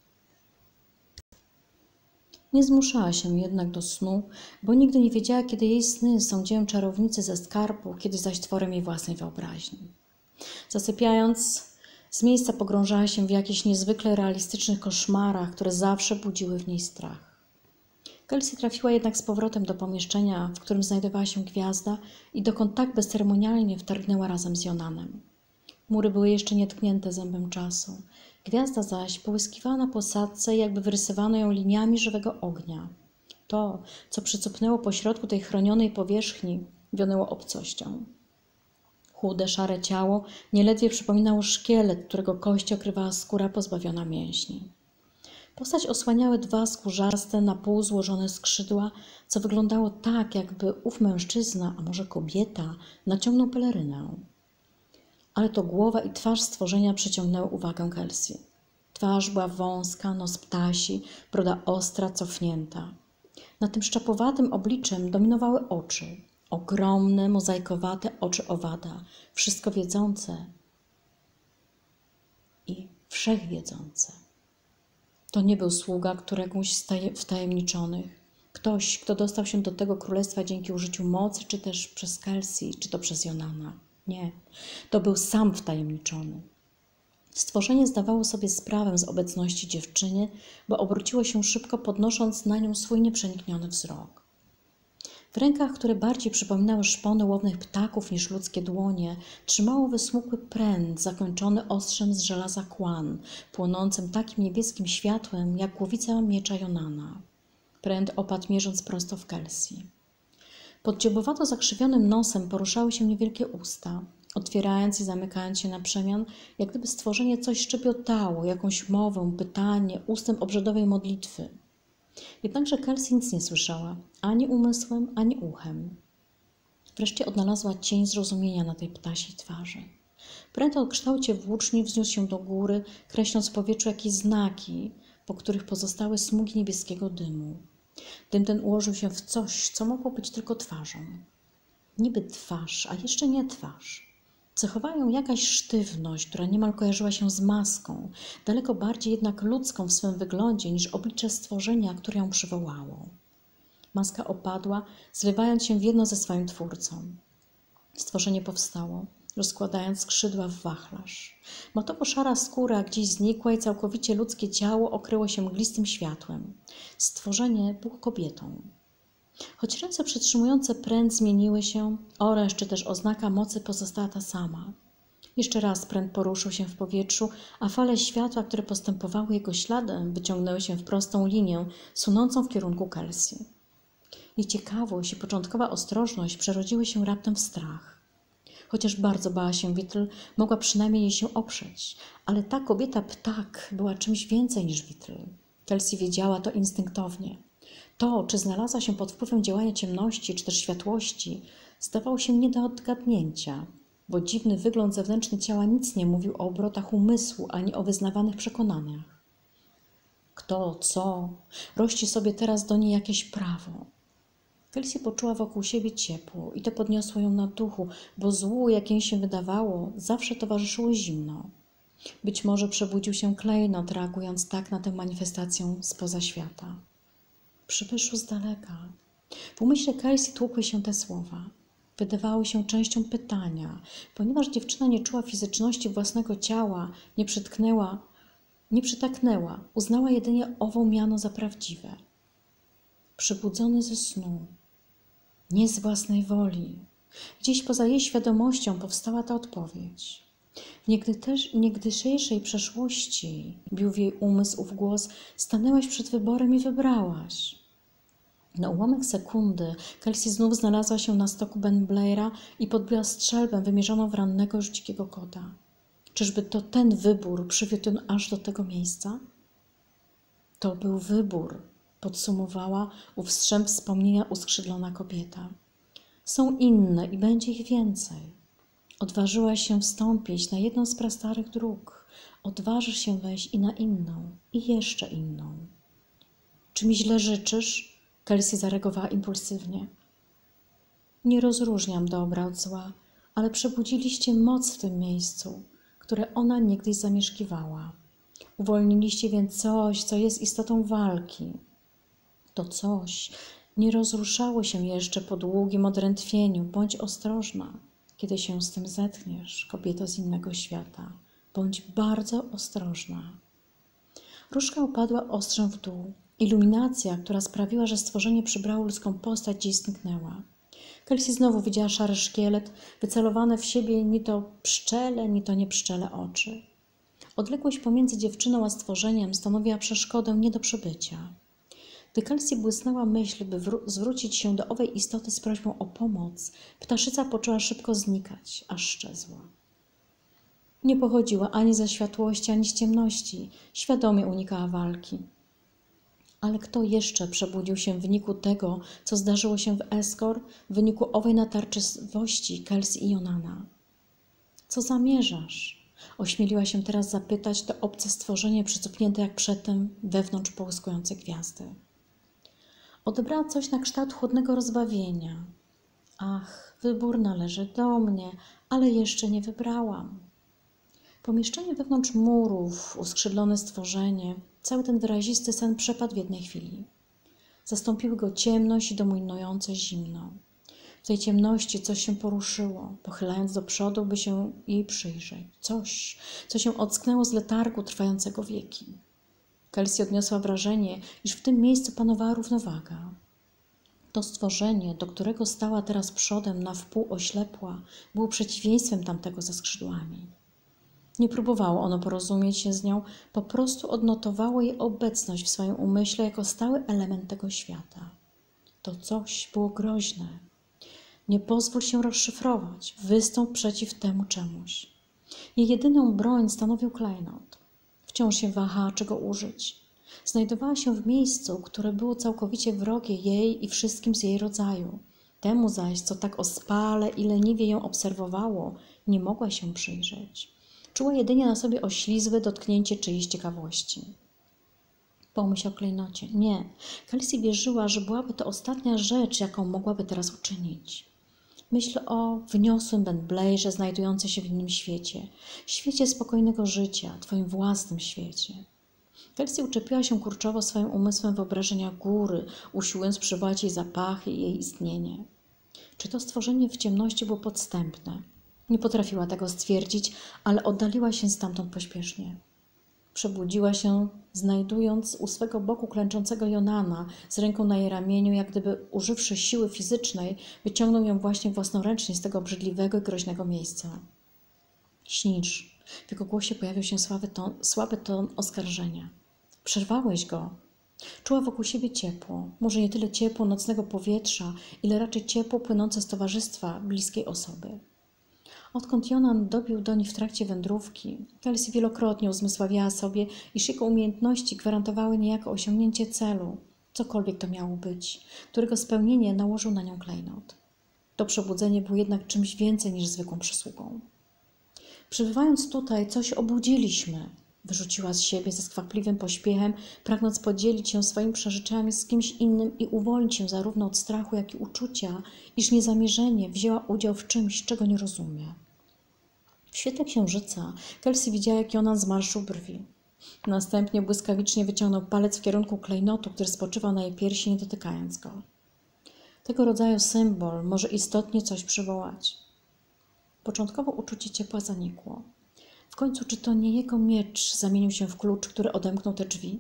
Nie zmuszała się jednak do snu, bo nigdy nie wiedziała, kiedy jej sny są dziełem czarownicy ze skarbu, kiedy zaś tworem jej własnej wyobraźni. Zasypiając, z miejsca pogrążała się w jakichś niezwykle realistycznych koszmarach, które zawsze budziły w niej strach. Kelsey trafiła jednak z powrotem do pomieszczenia, w którym znajdowała się gwiazda i dokąd tak bezceremonialnie wtargnęła razem z Jonanem. Mury były jeszcze nietknięte zębem czasu. Gwiazda zaś połyskiwała na posadzce, jakby wyrysowano ją liniami żywego ognia. To, co przycupnęło pośrodku tej chronionej powierzchni, wionęło obcością. Chude, szare ciało nieledwie przypominało szkielet, którego kości okrywała skóra pozbawiona mięśni. Postać osłaniały dwa skórzaste, na pół złożone skrzydła, co wyglądało tak, jakby ów mężczyzna, a może kobieta, naciągnął pelerynę. Ale to głowa i twarz stworzenia przyciągnęły uwagę Kelsey. Twarz była wąska, nos ptasi, broda ostra, cofnięta. Nad tym szczapowatym obliczem dominowały oczy. Ogromne, mozaikowate oczy owada, wszystko wiedzące i wszechwiedzące. To nie był sługa któregoś z wtajemniczonych. Ktoś, kto dostał się do tego królestwa dzięki użyciu mocy, czy też przez Kelsey, czy to przez Jonana. Nie, to był sam wtajemniczony. Stworzenie zdawało sobie sprawę z obecności dziewczyny, bo obróciło się szybko, podnosząc na nią swój nieprzenikniony wzrok. W rękach, które bardziej przypominały szpony łownych ptaków niż ludzkie dłonie, trzymało wysmukły pręt zakończony ostrzem z żelaza kłan, płonącym takim niebieskim światłem jak głowica miecza Jonana. Pręt opadł mierząc prosto w Kelsey. Pod dziobowato zakrzywionym nosem poruszały się niewielkie usta, otwierając i zamykając się na przemian, jak gdyby stworzenie coś szczebiotało, jakąś mowę, pytanie, ustęp obrządowej modlitwy. Jednakże Kelsey nic nie słyszała, ani umysłem, ani uchem. Wreszcie odnalazła cień zrozumienia na tej ptasiej twarzy. Pręt o kształcie włóczni wzniósł się do góry, kreśląc w powietrzu jakieś znaki, po których pozostały smugi niebieskiego dymu. Dym ten ułożył się w coś, co mogło być tylko twarzą. Niby twarz, a jeszcze nie twarz. Cechowała ją jakaś sztywność, która niemal kojarzyła się z maską, daleko bardziej jednak ludzką w swym wyglądzie niż oblicze stworzenia, które ją przywołało. Maska opadła, zlewając się w jedno ze swoim twórcą. Stworzenie powstało, rozkładając skrzydła w wachlarz. Matowo-szara skóra gdzieś znikła i całkowicie ludzkie ciało okryło się mglistym światłem. Stworzenie było kobietą. Choć ręce przytrzymujące pręt zmieniły się, oręż czy też oznaka mocy pozostała ta sama. Jeszcze raz pręt poruszył się w powietrzu, a fale światła, które postępowały jego śladem, wyciągnęły się w prostą linię, sunącą w kierunku Kelsey. Jej ciekawość i początkowa ostrożność przerodziły się raptem w strach. Chociaż bardzo bała się Witl, mogła przynajmniej jej się oprzeć, ale ta kobieta ptak była czymś więcej niż Witl. Kelsey wiedziała to instynktownie. To, czy znalazła się pod wpływem działania ciemności, czy też światłości, zdawało się nie do odgadnięcia, bo dziwny wygląd zewnętrzny ciała nic nie mówił o obrotach umysłu ani o wyznawanych przekonaniach. Kto, co, rości sobie teraz do niej jakieś prawo. Kelsey poczuła wokół siebie ciepło i to podniosło ją na duchu, bo złu, jak jej się wydawało, zawsze towarzyszyło zimno. Być może przebudził się klejnot, reagując tak na tę manifestację spoza świata. Przybyszu z daleka. W umyśle Kelsey tłukły się te słowa. Wydawały się częścią pytania, ponieważ dziewczyna nie czuła fizyczności własnego ciała, nie przytaknęła, uznała jedynie ową miano za prawdziwe. Przybudzony ze snu, nie z własnej woli. Gdzieś poza jej świadomością powstała ta odpowiedź. W niegdysiejszej przeszłości, bił w jej umysł ów głos, stanęłaś przed wyborem i wybrałaś. Na ułamek sekundy Kelsey znów znalazła się na stoku Ben Blaira i podbiła strzelbę wymierzoną w rannego już dzikiego kota. Czyżby to ten wybór przywiódł ją aż do tego miejsca? To był wybór, podsumowała ów strzęp wspomnienia uskrzydlona kobieta. Są inne i będzie ich więcej. Odważyłaś się wstąpić na jedną z prastarych dróg. Odważysz się wejść i na inną, i jeszcze inną. Czy mi źle życzysz? Kelsey zareagowała impulsywnie. Nie rozróżniam dobra od zła, ale przebudziliście moc w tym miejscu, które ona niegdyś zamieszkiwała. Uwolniliście więc coś, co jest istotą walki. To coś nie rozruszało się jeszcze po długim odrętwieniu. Bądź ostrożna, kiedy się z tym zetkniesz, kobieto z innego świata. Bądź bardzo ostrożna. Różka upadła ostrzem w dół. Iluminacja, która sprawiła, że stworzenie przybrało ludzką postać, dziś zniknęła. Kelsey znowu widziała szary szkielet, wycelowane w siebie ni to pszczele, ni to nie pszczele oczy. Odległość pomiędzy dziewczyną a stworzeniem stanowiła przeszkodę nie do przebycia. Gdy Kelsey błysnęła myśl, by zwrócić się do owej istoty z prośbą o pomoc, ptaszyca poczęła szybko znikać, aż szczezła. Nie pochodziła ani ze światłości, ani z ciemności, świadomie unikała walki. Ale kto jeszcze przebudził się w wyniku tego, co zdarzyło się w Escor, w wyniku owej natarczywości Kelsey i Jonana? Co zamierzasz? Ośmieliła się teraz zapytać to obce stworzenie przycupnięte jak przedtem wewnątrz połyskujące gwiazdy. Odebrała coś na kształt chłodnego rozbawienia. Ach, wybór należy do mnie, ale jeszcze nie wybrałam. Pomieszczenie wewnątrz murów, uskrzydlone stworzenie, cały ten wyrazisty sen przepadł w jednej chwili. Zastąpiły go ciemność i dominujące zimno. W tej ciemności coś się poruszyło, pochylając do przodu, by się jej przyjrzeć. Coś, co się ocknęło z letargu trwającego wieki. Kelsey odniosła wrażenie, iż w tym miejscu panowała równowaga. To stworzenie, do którego stała teraz przodem na wpół oślepła, było przeciwieństwem tamtego ze skrzydłami. Nie próbowało ono porozumieć się z nią, po prostu odnotowało jej obecność w swoim umyśle jako stały element tego świata. To coś było groźne. Nie pozwól się rozszyfrować, wystąp przeciw temu czemuś. Jej jedyną broń stanowił klejnot. Wciąż się wahała, czego użyć. Znajdowała się w miejscu, które było całkowicie wrogie jej i wszystkim z jej rodzaju. Temu zaś, co tak ospale i leniwie ją obserwowało, nie mogła się przyjrzeć. Czuła jedynie na sobie oślizłe dotknięcie czyjejś ciekawości. Pomyśl o klejnocie. Nie. Kelsey wierzyła, że byłaby to ostatnia rzecz, jaką mogłaby teraz uczynić. Myśl o wyniosłym Ben Blairze znajdującym się w innym świecie. Świecie spokojnego życia, twoim własnym świecie. Kelsey uczepiła się kurczowo swoim umysłem wyobrażenia góry, usiłując przywołać jej zapachy i jej istnienie. Czy to stworzenie w ciemności było podstępne? Nie potrafiła tego stwierdzić, ale oddaliła się stamtąd pośpiesznie. Przebudziła się, znajdując u swego boku klęczącego Jonana z ręką na jej ramieniu, jak gdyby używszy siły fizycznej, wyciągnął ją właśnie własnoręcznie z tego obrzydliwego i groźnego miejsca. Śnisz. W jego głosie pojawił się słaby ton oskarżenia. Przerwałeś go. Czuła wokół siebie ciepło, może nie tyle ciepło nocnego powietrza, ile raczej ciepło płynące z towarzystwa bliskiej osoby. Odkąd Jonan dobił do niej w trakcie wędrówki, Kelsey wielokrotnie uzmysławiała sobie, iż jego umiejętności gwarantowały niejako osiągnięcie celu, cokolwiek to miało być, którego spełnienie nałożył na nią klejnot. To przebudzenie było jednak czymś więcej niż zwykłą przysługą. Przybywając tutaj, coś obudziliśmy. Wyrzuciła z siebie ze skwapliwym pośpiechem, pragnąc podzielić się swoimi przeżyczeniami z kimś innym i uwolnić się zarówno od strachu, jak i uczucia, iż niezamierzenie wzięła udział w czymś, czego nie rozumie. W świetle księżyca Kelsey widziała, jak Jonan zmarszczył brwi. Następnie błyskawicznie wyciągnął palec w kierunku klejnotu, który spoczywał na jej piersi, nie dotykając go. Tego rodzaju symbol może istotnie coś przywołać. Początkowo uczucie ciepła zanikło. W końcu, czy to nie jego miecz zamienił się w klucz, który odemknął te drzwi?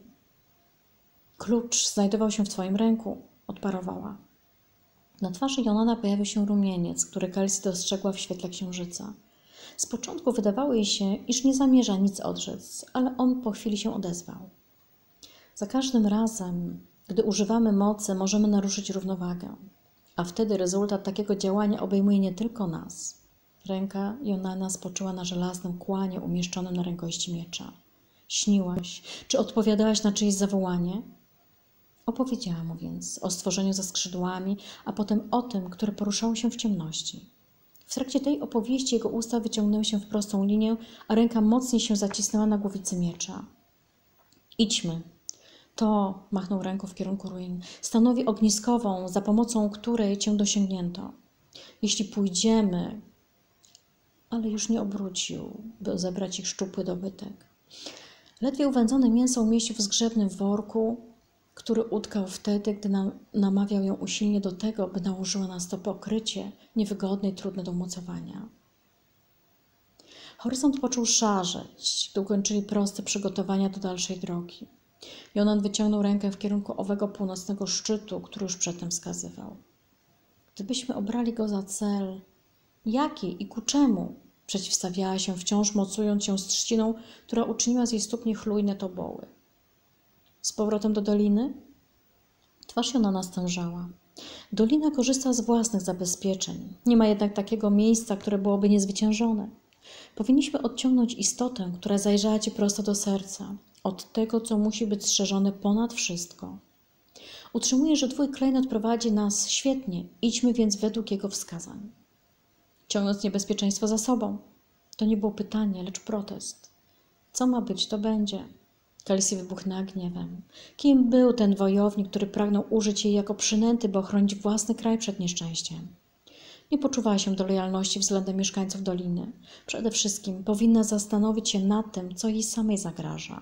Klucz znajdował się w twoim ręku, odparowała. Na twarzy Jonana pojawił się rumieniec, który Kelsey dostrzegła w świetle księżyca. Z początku wydawało jej się, iż nie zamierza nic odrzec, ale on po chwili się odezwał. Za każdym razem, gdy używamy mocy, możemy naruszyć równowagę, a wtedy rezultat takiego działania obejmuje nie tylko nas. Ręka Jonana spoczyła na żelaznym kłanie umieszczonym na rękojeści miecza. Śniłaś, czy odpowiadałaś na czyjeś zawołanie? Opowiedziała mu więc o stworzeniu ze skrzydłami, a potem o tym, które poruszało się w ciemności. W trakcie tej opowieści jego usta wyciągnęły się w prostą linię, a ręka mocniej się zacisnęła na głowicy miecza. Idźmy. To, machnął ręką w kierunku ruin, stanowi ogniskową, za pomocą której cię dosięgnięto. Jeśli pójdziemy, ale już nie obrócił, by zebrać ich szczupły dobytek. Ledwie uwędzone mięso umieścił w zgrzebnym worku, który utkał wtedy, gdy namawiał ją usilnie do tego, by nałożyła na stopy okrycie niewygodne i trudne do umocowania. Horyzont począł szarzeć, gdy ukończyli proste przygotowania do dalszej drogi. Jonan wyciągnął rękę w kierunku owego północnego szczytu, który już przedtem wskazywał. Gdybyśmy obrali go za cel, jaki i ku czemu? Przeciwstawiała się, wciąż mocując się z trzciną, która uczyniła z jej stóp niechlujne toboły. Z powrotem do doliny? Twarz Jonana stężała. Dolina korzysta z własnych zabezpieczeń. Nie ma jednak takiego miejsca, które byłoby niezwyciężone. Powinniśmy odciągnąć istotę, która zajrzała ci prosto do serca, od tego, co musi być strzeżone ponad wszystko. Utrzymuję, że twój klejnot prowadzi nas świetnie. Idźmy więc według jego wskazań. Ciągnąc niebezpieczeństwo za sobą. To nie było pytanie, lecz protest. Co ma być, to będzie. Kelsey wybuchnęła gniewem. Kim był ten wojownik, który pragnął użyć jej jako przynęty, by ochronić własny kraj przed nieszczęściem? Nie poczuwała się do lojalności względem mieszkańców doliny. Przede wszystkim powinna zastanowić się nad tym, co jej samej zagraża.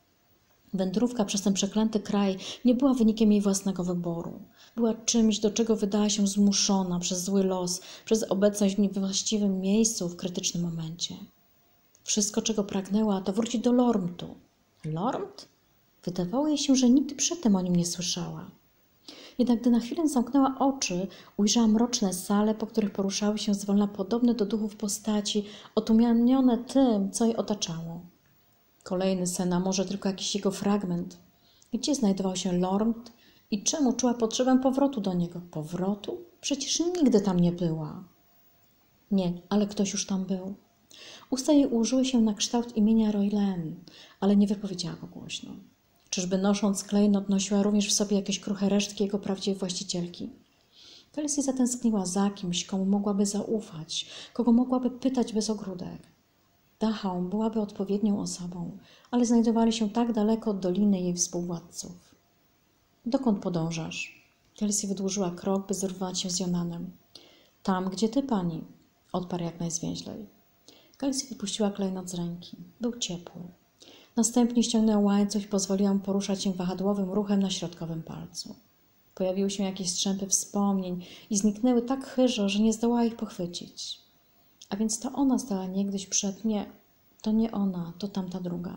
Wędrówka przez ten przeklęty kraj nie była wynikiem jej własnego wyboru. Była czymś, do czego wydała się zmuszona przez zły los, przez obecność w niewłaściwym miejscu w krytycznym momencie. Wszystko, czego pragnęła, to wrócić do Lormtu. Lormt? Wydawało jej się, że nigdy przedtem o nim nie słyszała. Jednak gdy na chwilę zamknęła oczy, ujrzała mroczne sale, po których poruszały się zwolna podobne do duchów postaci, otumienione tym, co je otaczało. Kolejny sen, a może tylko jakiś jego fragment. Gdzie znajdował się Lormt i czemu czuła potrzebę powrotu do niego? Powrotu? Przecież nigdy tam nie była. Nie, ale ktoś już tam był. Usta jej ułożyły się na kształt imienia Roylen, ale nie wypowiedziała go głośno. Czyżby nosząc klejnot nosiła również w sobie jakieś kruche resztki jego prawdziwej właścicielki? Kelsey zatęskniła za kimś, komu mogłaby zaufać, kogo mogłaby pytać bez ogródek. Dachau byłaby odpowiednią osobą, ale znajdowali się tak daleko od doliny jej współwładców. Dokąd podążasz? Kelsey wydłużyła krok, by zrównać się z Jonanem. Tam, gdzie ty, pani, odparł jak najzwięźlej. Kelsey wypuściła klejnot z ręki. Był ciepły. Następnie ściągnęła łańcuch i pozwoliła mu poruszać się wahadłowym ruchem na środkowym palcu. Pojawiły się jakieś strzępy wspomnień i zniknęły tak chyżo, że nie zdołała ich pochwycić. A więc to ona stała niegdyś przed... Nie, to nie ona, to tamta druga.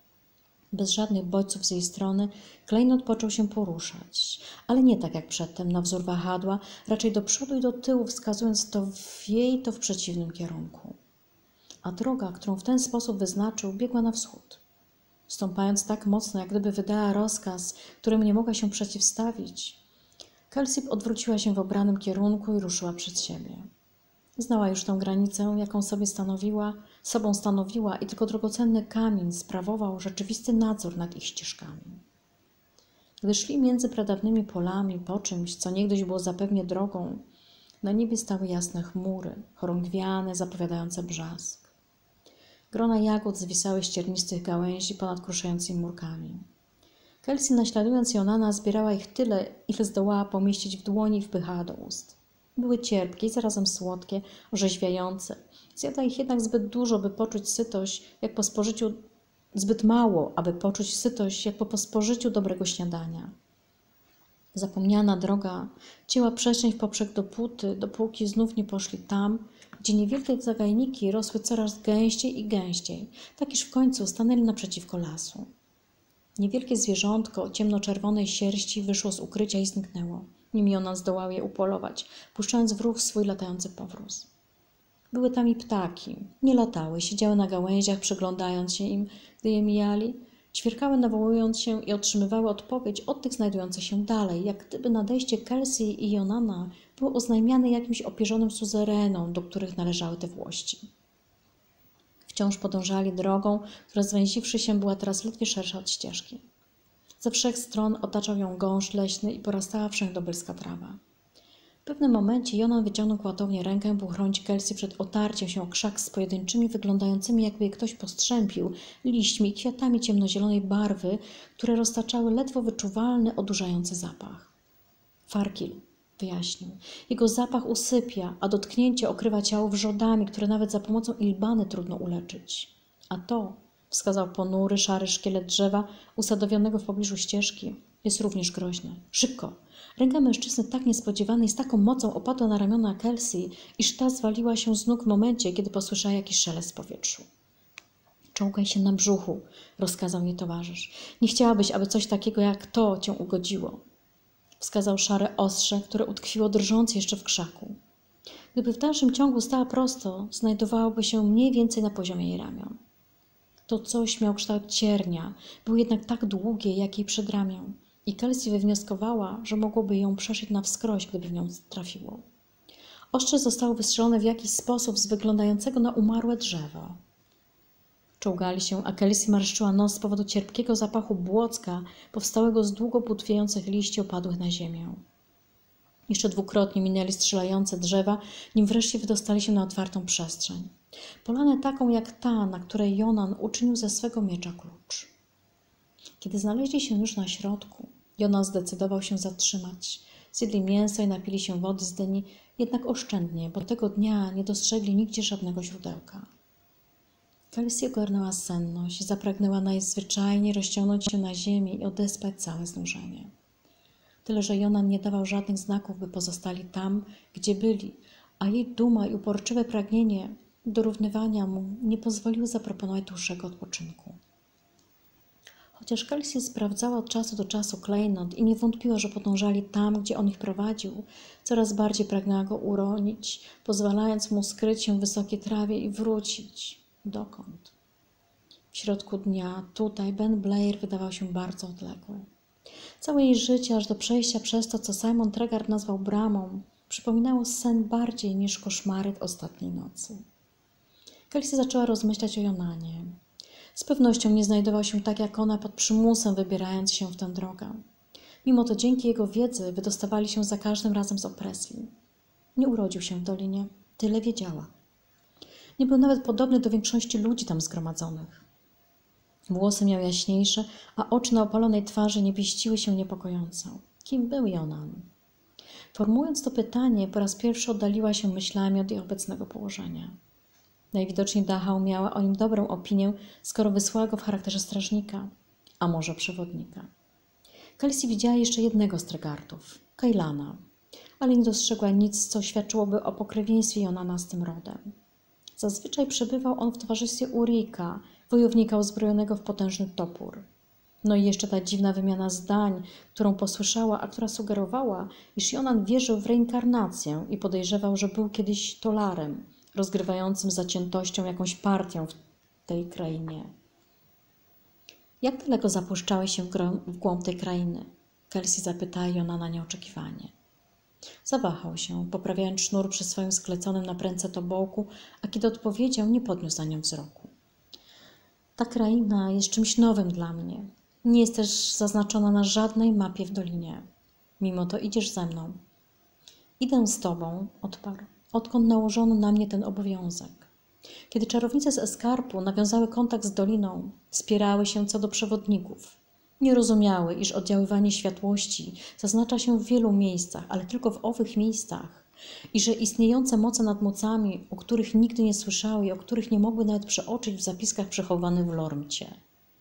Bez żadnych bodźców z jej strony klejnot począł się poruszać, ale nie tak jak przedtem, na wzór wahadła, raczej do przodu i do tyłu, wskazując to w jej, to w przeciwnym kierunku. A droga, którą w ten sposób wyznaczył, biegła na wschód. Stąpając tak mocno, jak gdyby wydała rozkaz, któremu nie mogła się przeciwstawić, Kelsey odwróciła się w obranym kierunku i ruszyła przed siebie. Znała już tę granicę, jaką sobą stanowiła i tylko drogocenny kamień sprawował rzeczywisty nadzór nad ich ścieżkami. Gdy szli między pradawnymi polami po czymś, co niegdyś było zapewne drogą, na niebie stały jasne chmury, chorągwiane, zapowiadające brzask. Grona jagód zwisały z ciernistych gałęzi ponad kruszającymi murkami. Kelsey, naśladując Jonana, zbierała ich tyle, ile zdołała pomieścić w dłoni i wpychała do ust. Były cierpkie i zarazem słodkie, orzeźwiające. Zjadła ich jednak zbyt dużo, by poczuć sytość, jak po spożyciu, zbyt mało, aby poczuć sytość, jak po spożyciu dobrego śniadania. Zapomniana droga cięła przestrzeń w poprzek dopóki znów nie poszli tam, gdzie niewielkie zagajniki rosły coraz gęściej i gęściej, tak iż w końcu stanęli naprzeciwko lasu. Niewielkie zwierzątko o ciemnoczerwonej sierści wyszło z ukrycia i zniknęło, nim Jonan zdołał je upolować, puszczając w ruch swój latający powróz. Były tam i ptaki. Nie latały, siedziały na gałęziach, przyglądając się im, gdy je mijali. Ćwierkały, nawołując się i otrzymywały odpowiedź od tych znajdujących się dalej, jak gdyby nadejście Kelsey i Jonana było oznajmiane jakimś opierzonym suzerenom, do których należały te włości. Wciąż podążali drogą, która zwęziwszy się była teraz ledwie szersza od ścieżki. Ze wszech stron otaczał ją gąszcz leśny i porastała wszędobylska trawa. W pewnym momencie Jonan wyciągnął gwałtownie rękę, by uchronić Kelsey przed otarciem się o krzak z pojedynczymi, wyglądającymi jakby je ktoś postrzępił, liśćmi i kwiatami ciemnozielonej barwy, które roztaczały ledwo wyczuwalny, odurzający zapach. Farkil, wyjaśnił. Jego zapach usypia, a dotknięcie okrywa ciało wrzodami, które nawet za pomocą ilbany trudno uleczyć. A to, wskazał ponury, szary szkielet drzewa usadowionego w pobliżu ścieżki, jest również groźne. Szybko! Ręka mężczyzny tak niespodziewanej z taką mocą opadła na ramiona Kelsey, iż ta zwaliła się z nóg w momencie, kiedy posłyszała jakiś szelest w powietrzu. Czołgaj się na brzuchu, rozkazał jej towarzysz. Nie chciałabyś, aby coś takiego jak to cię ugodziło. Wskazał szare ostrze, które utkwiło drżąc jeszcze w krzaku. Gdyby w dalszym ciągu stała prosto, znajdowałoby się mniej więcej na poziomie jej ramion. To coś miał kształt ciernia, było jednak tak długie, jak jej przedramię. I Kelsey wywnioskowała, że mogłoby ją przeszyć na wskroś, gdyby w nią trafiło. Ostrze zostało wystrzelone w jakiś sposób z wyglądającego na umarłe drzewo. Czołgali się, a Kelsey marszczyła nos z powodu cierpkiego zapachu błocka powstałego z długo butwiejących liści opadłych na ziemię. Jeszcze dwukrotnie minęli strzelające drzewa, nim wreszcie wydostali się na otwartą przestrzeń. Polanę taką jak ta, na której Jonan uczynił ze swego miecza klucz. Kiedy znaleźli się już na środku, Jonan zdecydował się zatrzymać. Zjedli mięso i napili się wody z dyni, jednak oszczędnie, bo tego dnia nie dostrzegli nigdzie żadnego źródełka. Kelsey ogarnęła senność i zapragnęła najzwyczajniej rozciągnąć się na ziemi i odespać całe znużenie. Tyle, że Jonan nie dawał żadnych znaków, by pozostali tam, gdzie byli, a jej duma i uporczywe pragnienie dorównywania mu nie pozwoliły zaproponować dłuższego odpoczynku. Chociaż Kelsey sprawdzała od czasu do czasu klejnot i nie wątpiła, że podążali tam, gdzie on ich prowadził, coraz bardziej pragnęła go uronić, pozwalając mu skryć się w wysokiej trawie i wrócić. Dokąd? W środku dnia, tutaj, Ben Blair wydawał się bardzo odległy. Całe jej życie, aż do przejścia przez to, co Simon Tregarth nazwał bramą, przypominało sen bardziej niż koszmary ostatniej nocy. Kelsey zaczęła rozmyślać o Jonanie. Z pewnością nie znajdował się tak jak ona pod przymusem, wybierając się w tę drogę. Mimo to dzięki jego wiedzy wydostawali się za każdym razem z opresji. Nie urodził się w dolinie, tyle wiedziała. Nie był nawet podobny do większości ludzi tam zgromadzonych. Włosy miał jaśniejsze, a oczy na opalonej twarzy nie pieściły się niepokojąco. Kim był Jonan? Formułując to pytanie, po raz pierwszy oddaliła się myślami od jej obecnego położenia. Najwidoczniej Dachau miała o nim dobrą opinię, skoro wysłała go w charakterze strażnika, a może przewodnika. Kelsey widziała jeszcze jednego z Tregarthów, Cailana, ale nie dostrzegła nic, co świadczyłoby o pokrewieństwie Jonana z tym rodem. Zazwyczaj przebywał on w towarzystwie Urika, wojownika uzbrojonego w potężny topór. No i jeszcze ta dziwna wymiana zdań, którą posłyszała, a która sugerowała, iż Jonan wierzył w reinkarnację i podejrzewał, że był kiedyś tolarem, rozgrywającym zaciętością jakąś partię w tej krainie. Jak daleko zapuszczałeś się w głąb tej krainy? Kelsey zapytała Jonana nieoczekiwanie. Zawahał się, poprawiając sznur przy swoim skleconym na prędce tobołku, a kiedy odpowiedział, nie podniósł na nią wzroku. Ta kraina jest czymś nowym dla mnie. Nie jest też zaznaczona na żadnej mapie w dolinie. Mimo to idziesz ze mną. Idę z tobą, odparł, odkąd nałożono na mnie ten obowiązek. Kiedy czarownice z Eskarpu nawiązały kontakt z doliną, spierały się co do przewodników. Nie rozumiały, iż oddziaływanie światłości zaznacza się w wielu miejscach, ale tylko w owych miejscach i że istniejące moce nad mocami, o których nigdy nie słyszały i o których nie mogły nawet przeoczyć w zapiskach przechowanych w Lormcie.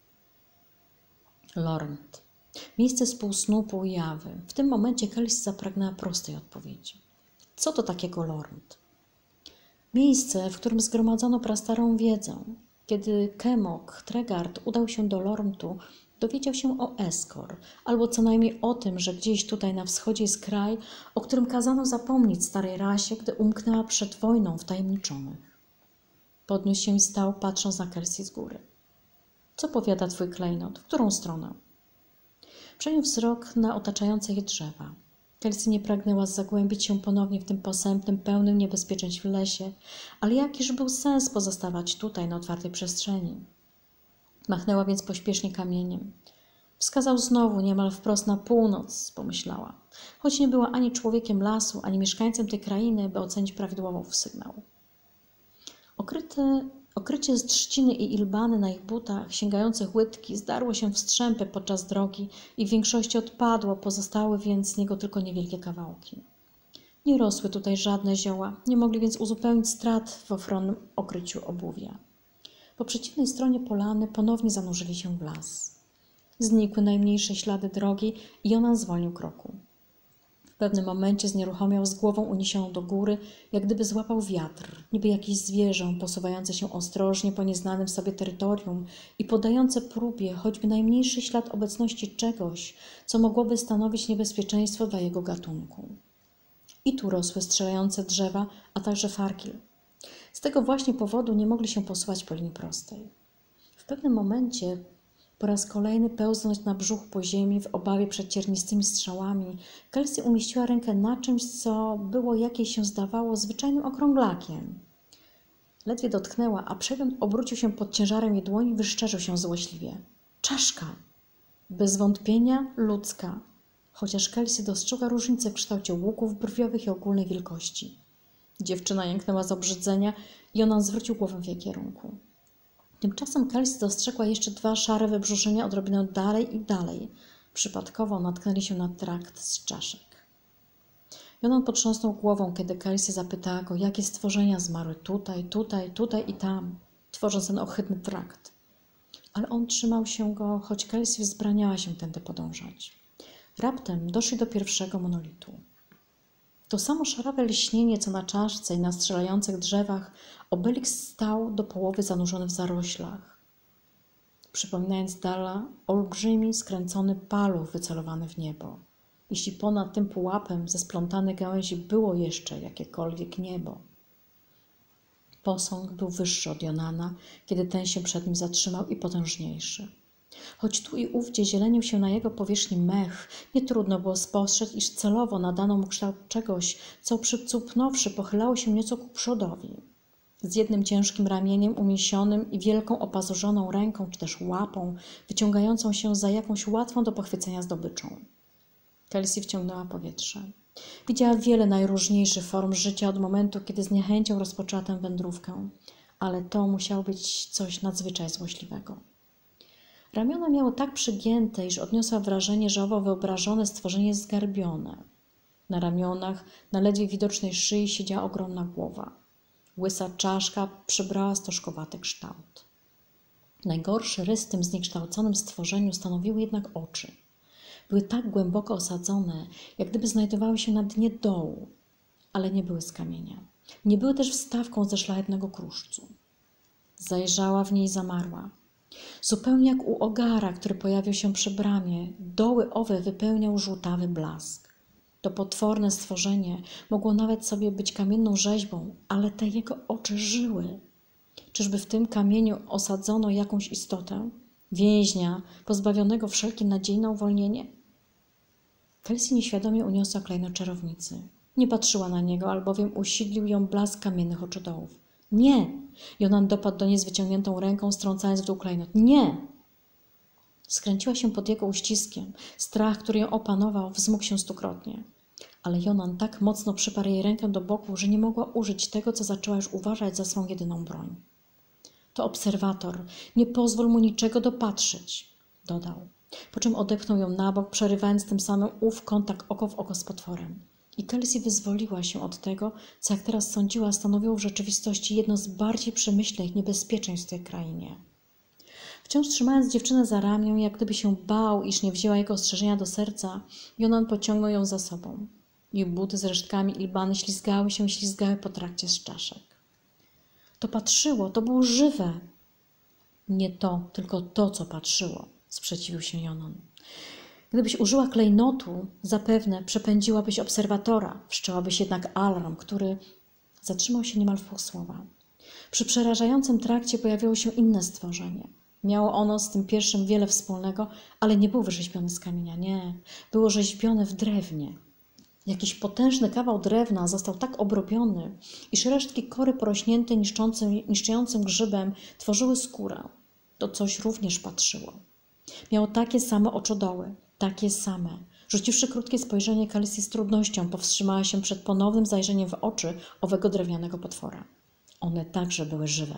Lormt. Miejsce z półsnu, półjawy. W tym momencie Kelsey zapragnęła prostej odpowiedzi. Co to takiego Lormt? Miejsce, w którym zgromadzono prastarą wiedzę. Kiedy Kemok, Tregard udał się do Lormtu, dowiedział się o Eskor, albo co najmniej o tym, że gdzieś tutaj na wschodzie jest kraj, o którym kazano zapomnieć starej rasie, gdy umknęła przed wojną wtajemniczonych. Podniósł się i stał, patrząc na Kelsey z góry. Co powiada twój klejnot? W którą stronę? Przeniósł wzrok na otaczające je drzewa. Kelsey nie pragnęła zagłębić się ponownie w tym posępnym, pełnym niebezpieczeństw lesie, ale jakiż był sens pozostawać tutaj na otwartej przestrzeni? Machnęła więc pośpiesznie kamieniem. Wskazał znowu niemal wprost na północ, pomyślała, choć nie była ani człowiekiem lasu, ani mieszkańcem tej krainy, by ocenić prawidłowo sygnał. Okrycie z trzciny i ilbany na ich butach, sięgających łydki, zdarło się w strzępy podczas drogi i w większości odpadło, pozostały więc z niego tylko niewielkie kawałki. Nie rosły tutaj żadne zioła, nie mogli więc uzupełnić strat w ochronnym okryciu obuwia. Po przeciwnej stronie polany ponownie zanurzyli się w las. Znikły najmniejsze ślady drogi i Jonan zwolnił kroku. W pewnym momencie znieruchomiał z głową uniesioną do góry, jak gdyby złapał wiatr, niby jakieś zwierzę posuwające się ostrożnie po nieznanym sobie terytorium i podające próbie choćby najmniejszy ślad obecności czegoś, co mogłoby stanowić niebezpieczeństwo dla jego gatunku. I tu rosły strzelające drzewa, a także farkil. Z tego właśnie powodu nie mogli się posuwać po linii prostej. W pewnym momencie, po raz kolejny pełznąć na brzuch po ziemi w obawie przed ciernistymi strzałami, Kelsey umieściła rękę na czymś, co było, jak jej się zdawało, zwyczajnym okrąglakiem. Ledwie dotknęła, a przegląd obrócił się pod ciężarem jej dłoni i wyszczerzył się złośliwie. Czaszka! Bez wątpienia ludzka, chociaż Kelsey dostrzegła różnicę w kształcie łuków brwiowych i ogólnej wielkości. Dziewczyna jęknęła z obrzydzenia i Jonan zwrócił głowę w jej kierunku. Tymczasem Kelsey dostrzegła jeszcze dwa szare wybrzuszenia odrobinę dalej i dalej. Przypadkowo natknęli się na trakt z czaszek. Jonan potrząsnął głową, kiedy Kelsey zapytała go, jakie stworzenia zmarły tutaj i tam, tworząc ten ohydny trakt. Ale on trzymał się go, choć Kelsey wzbraniała się tędy podążać. Raptem doszli do pierwszego monolitu. To samo szarawe lśnienie, co na czaszce i na strzelających drzewach, obelisk stał do połowy zanurzony w zaroślach, przypominając z dala olbrzymi, skręcony paluch wycelowany w niebo. Jeśli ponad tym pułapem ze splątanych gałęzi było jeszcze jakiekolwiek niebo. Posąg był wyższy od Jonana, kiedy ten się przed nim zatrzymał, i potężniejszy. Choć tu i ówdzie zielenił się na jego powierzchni mech, nie trudno było spostrzec, iż celowo nadano mu kształt czegoś, co przycupnąwszy pochylało się nieco ku przodowi. Z jednym ciężkim ramieniem uniesionym i wielką opazurzoną ręką, czy też łapą, wyciągającą się za jakąś łatwą do pochwycenia zdobyczą. Kelsey wciągnęła powietrze. Widziała wiele najróżniejszych form życia od momentu, kiedy z niechęcią rozpoczęła tę wędrówkę, ale to musiało być coś nadzwyczaj złośliwego. Ramiona miało tak przygięte, iż odniosła wrażenie, że owo wyobrażone stworzenie jest zgarbione. Na ramionach, na ledwie widocznej szyi siedziała ogromna głowa. Łysa czaszka przybrała stożkowaty kształt. Najgorszy rys w tym zniekształconym stworzeniu stanowiły jednak oczy. Były tak głęboko osadzone, jak gdyby znajdowały się na dnie dołu, ale nie były z kamienia. Nie były też wstawką ze szlachetnego kruszcu. Zajrzała w niej i zamarła. Zupełnie jak u ogara, który pojawił się przy bramie, doły owe wypełniał żółtawy blask. To potworne stworzenie mogło nawet sobie być kamienną rzeźbą, ale te jego oczy żyły. Czyżby w tym kamieniu osadzono jakąś istotę? Więźnia, pozbawionego wszelkiej nadziei na uwolnienie? Kelsey nieświadomie uniosła klejnot czarownicy. Nie patrzyła na niego, albowiem usidlił ją blask kamiennych oczodołów. Nie! Jonan dopadł do niej z wyciągniętą ręką, strącając w dół klejnot. Nie! Skręciła się pod jego uściskiem. Strach, który ją opanował, wzmógł się stukrotnie. Ale Jonan tak mocno przyparł jej rękę do boku, że nie mogła użyć tego, co zaczęła już uważać za swą jedyną broń. To obserwator, nie pozwól mu niczego dopatrzyć, dodał. Po czym odepchnął ją na bok, przerywając tym samym ów kontakt oko w oko z potworem. I Kelsey wyzwoliła się od tego, co jak teraz sądziła, stanowiło w rzeczywistości jedno z bardziej przemyślnych niebezpieczeństw w tej krainie. Wciąż trzymając dziewczynę za ramię, jak gdyby się bał, iż nie wzięła jego ostrzeżenia do serca, Jonan pociągnął ją za sobą. Jej buty z resztkami ilbany ślizgały po trakcie z czaszek. To patrzyło, to było żywe. Nie to, tylko to, co patrzyło, sprzeciwił się Jonan. Gdybyś użyła klejnotu, zapewne przepędziłabyś obserwatora, wszczęłabyś jednak alarm, który zatrzymał się niemal w półsłowa. Przy przerażającym trakcie pojawiło się inne stworzenie. Miało ono z tym pierwszym wiele wspólnego, ale nie było wyrzeźbione z kamienia, nie. Było rzeźbione w drewnie. Jakiś potężny kawał drewna został tak obrobiony, iż resztki kory porośnięte niszczącym grzybem tworzyły skórę. To coś również patrzyło. Miało takie same oczodoły, takie same. Rzuciwszy krótkie spojrzenie, Kelsey z trudnością powstrzymała się przed ponownym zajrzeniem w oczy owego drewnianego potwora. One także były żywe.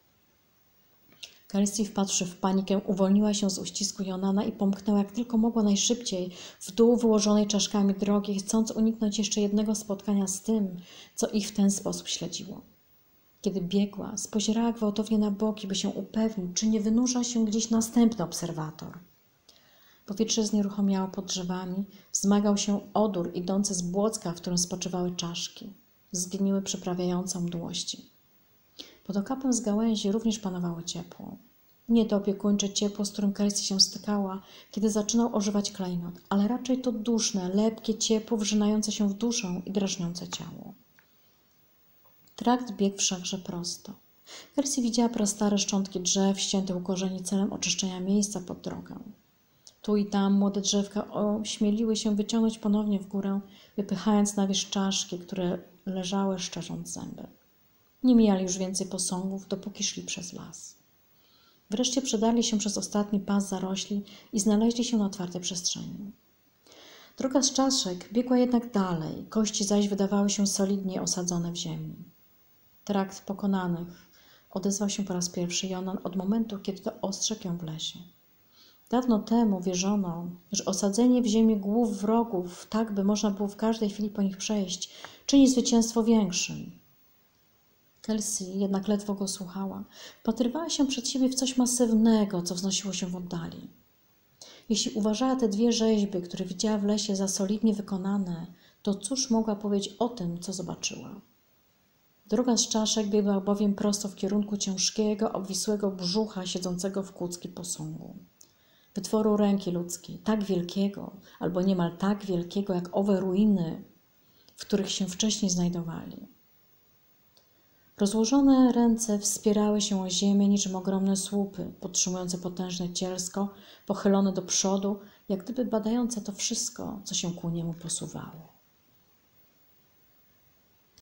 Kelsey, wpadłszy w panikę, uwolniła się z uścisku Jonana i pomknęła jak tylko mogła najszybciej w dół wyłożonej czaszkami drogi, chcąc uniknąć jeszcze jednego spotkania z tym, co ich w ten sposób śledziło. Kiedy biegła, spozierała gwałtownie na boki, by się upewnić, czy nie wynurza się gdzieś następny obserwator. Powietrze znieruchomiało pod drzewami, wzmagał się odór idący z błocka, w którym spoczywały czaszki. Zgniły przyprawiające mdłości. Pod okapem z gałęzi również panowało ciepło. Nie to opiekuńcze ciepło, z którym Kelsey się stykała, kiedy zaczynał ożywać klejnot, ale raczej to duszne, lepkie ciepło wrzynające się w duszę i drażniące ciało. Trakt biegł wszakże prosto. Kelsey widziała prastare szczątki drzew ściętych u korzeni celem oczyszczenia miejsca pod drogę. Tu i tam młode drzewka ośmieliły się wyciągnąć ponownie w górę, wypychając na wierzch czaszki, które leżały szczerząc zęby. Nie mijali już więcej posągów, dopóki szli przez las. Wreszcie przedarli się przez ostatni pas zarośli i znaleźli się na otwartej przestrzeni. Droga z czaszek biegła jednak dalej, kości zaś wydawały się solidnie osadzone w ziemi. Trakt pokonanych, odezwał się po raz pierwszy Jonan od momentu, kiedy to ostrzegł ją w lesie. Dawno temu wierzono, że osadzenie w ziemi głów wrogów, tak by można było w każdej chwili po nich przejść, czyni zwycięstwo większym. Kelsey jednak ledwo go słuchała. Wpatrywała się przed siebie w coś masywnego, co wznosiło się w oddali. Jeśli uważała te dwie rzeźby, które widziała w lesie, za solidnie wykonane, to cóż mogła powiedzieć o tym, co zobaczyła? Droga z czaszek biegła bowiem prosto w kierunku ciężkiego, obwisłego brzucha siedzącego w kłódzki posągu. Wytworu ręki ludzkiej, tak wielkiego, albo niemal tak wielkiego, jak owe ruiny, w których się wcześniej znajdowali. Rozłożone ręce wspierały się o ziemię niczym ogromne słupy, podtrzymujące potężne cielsko, pochylone do przodu, jak gdyby badające to wszystko, co się ku niemu posuwało.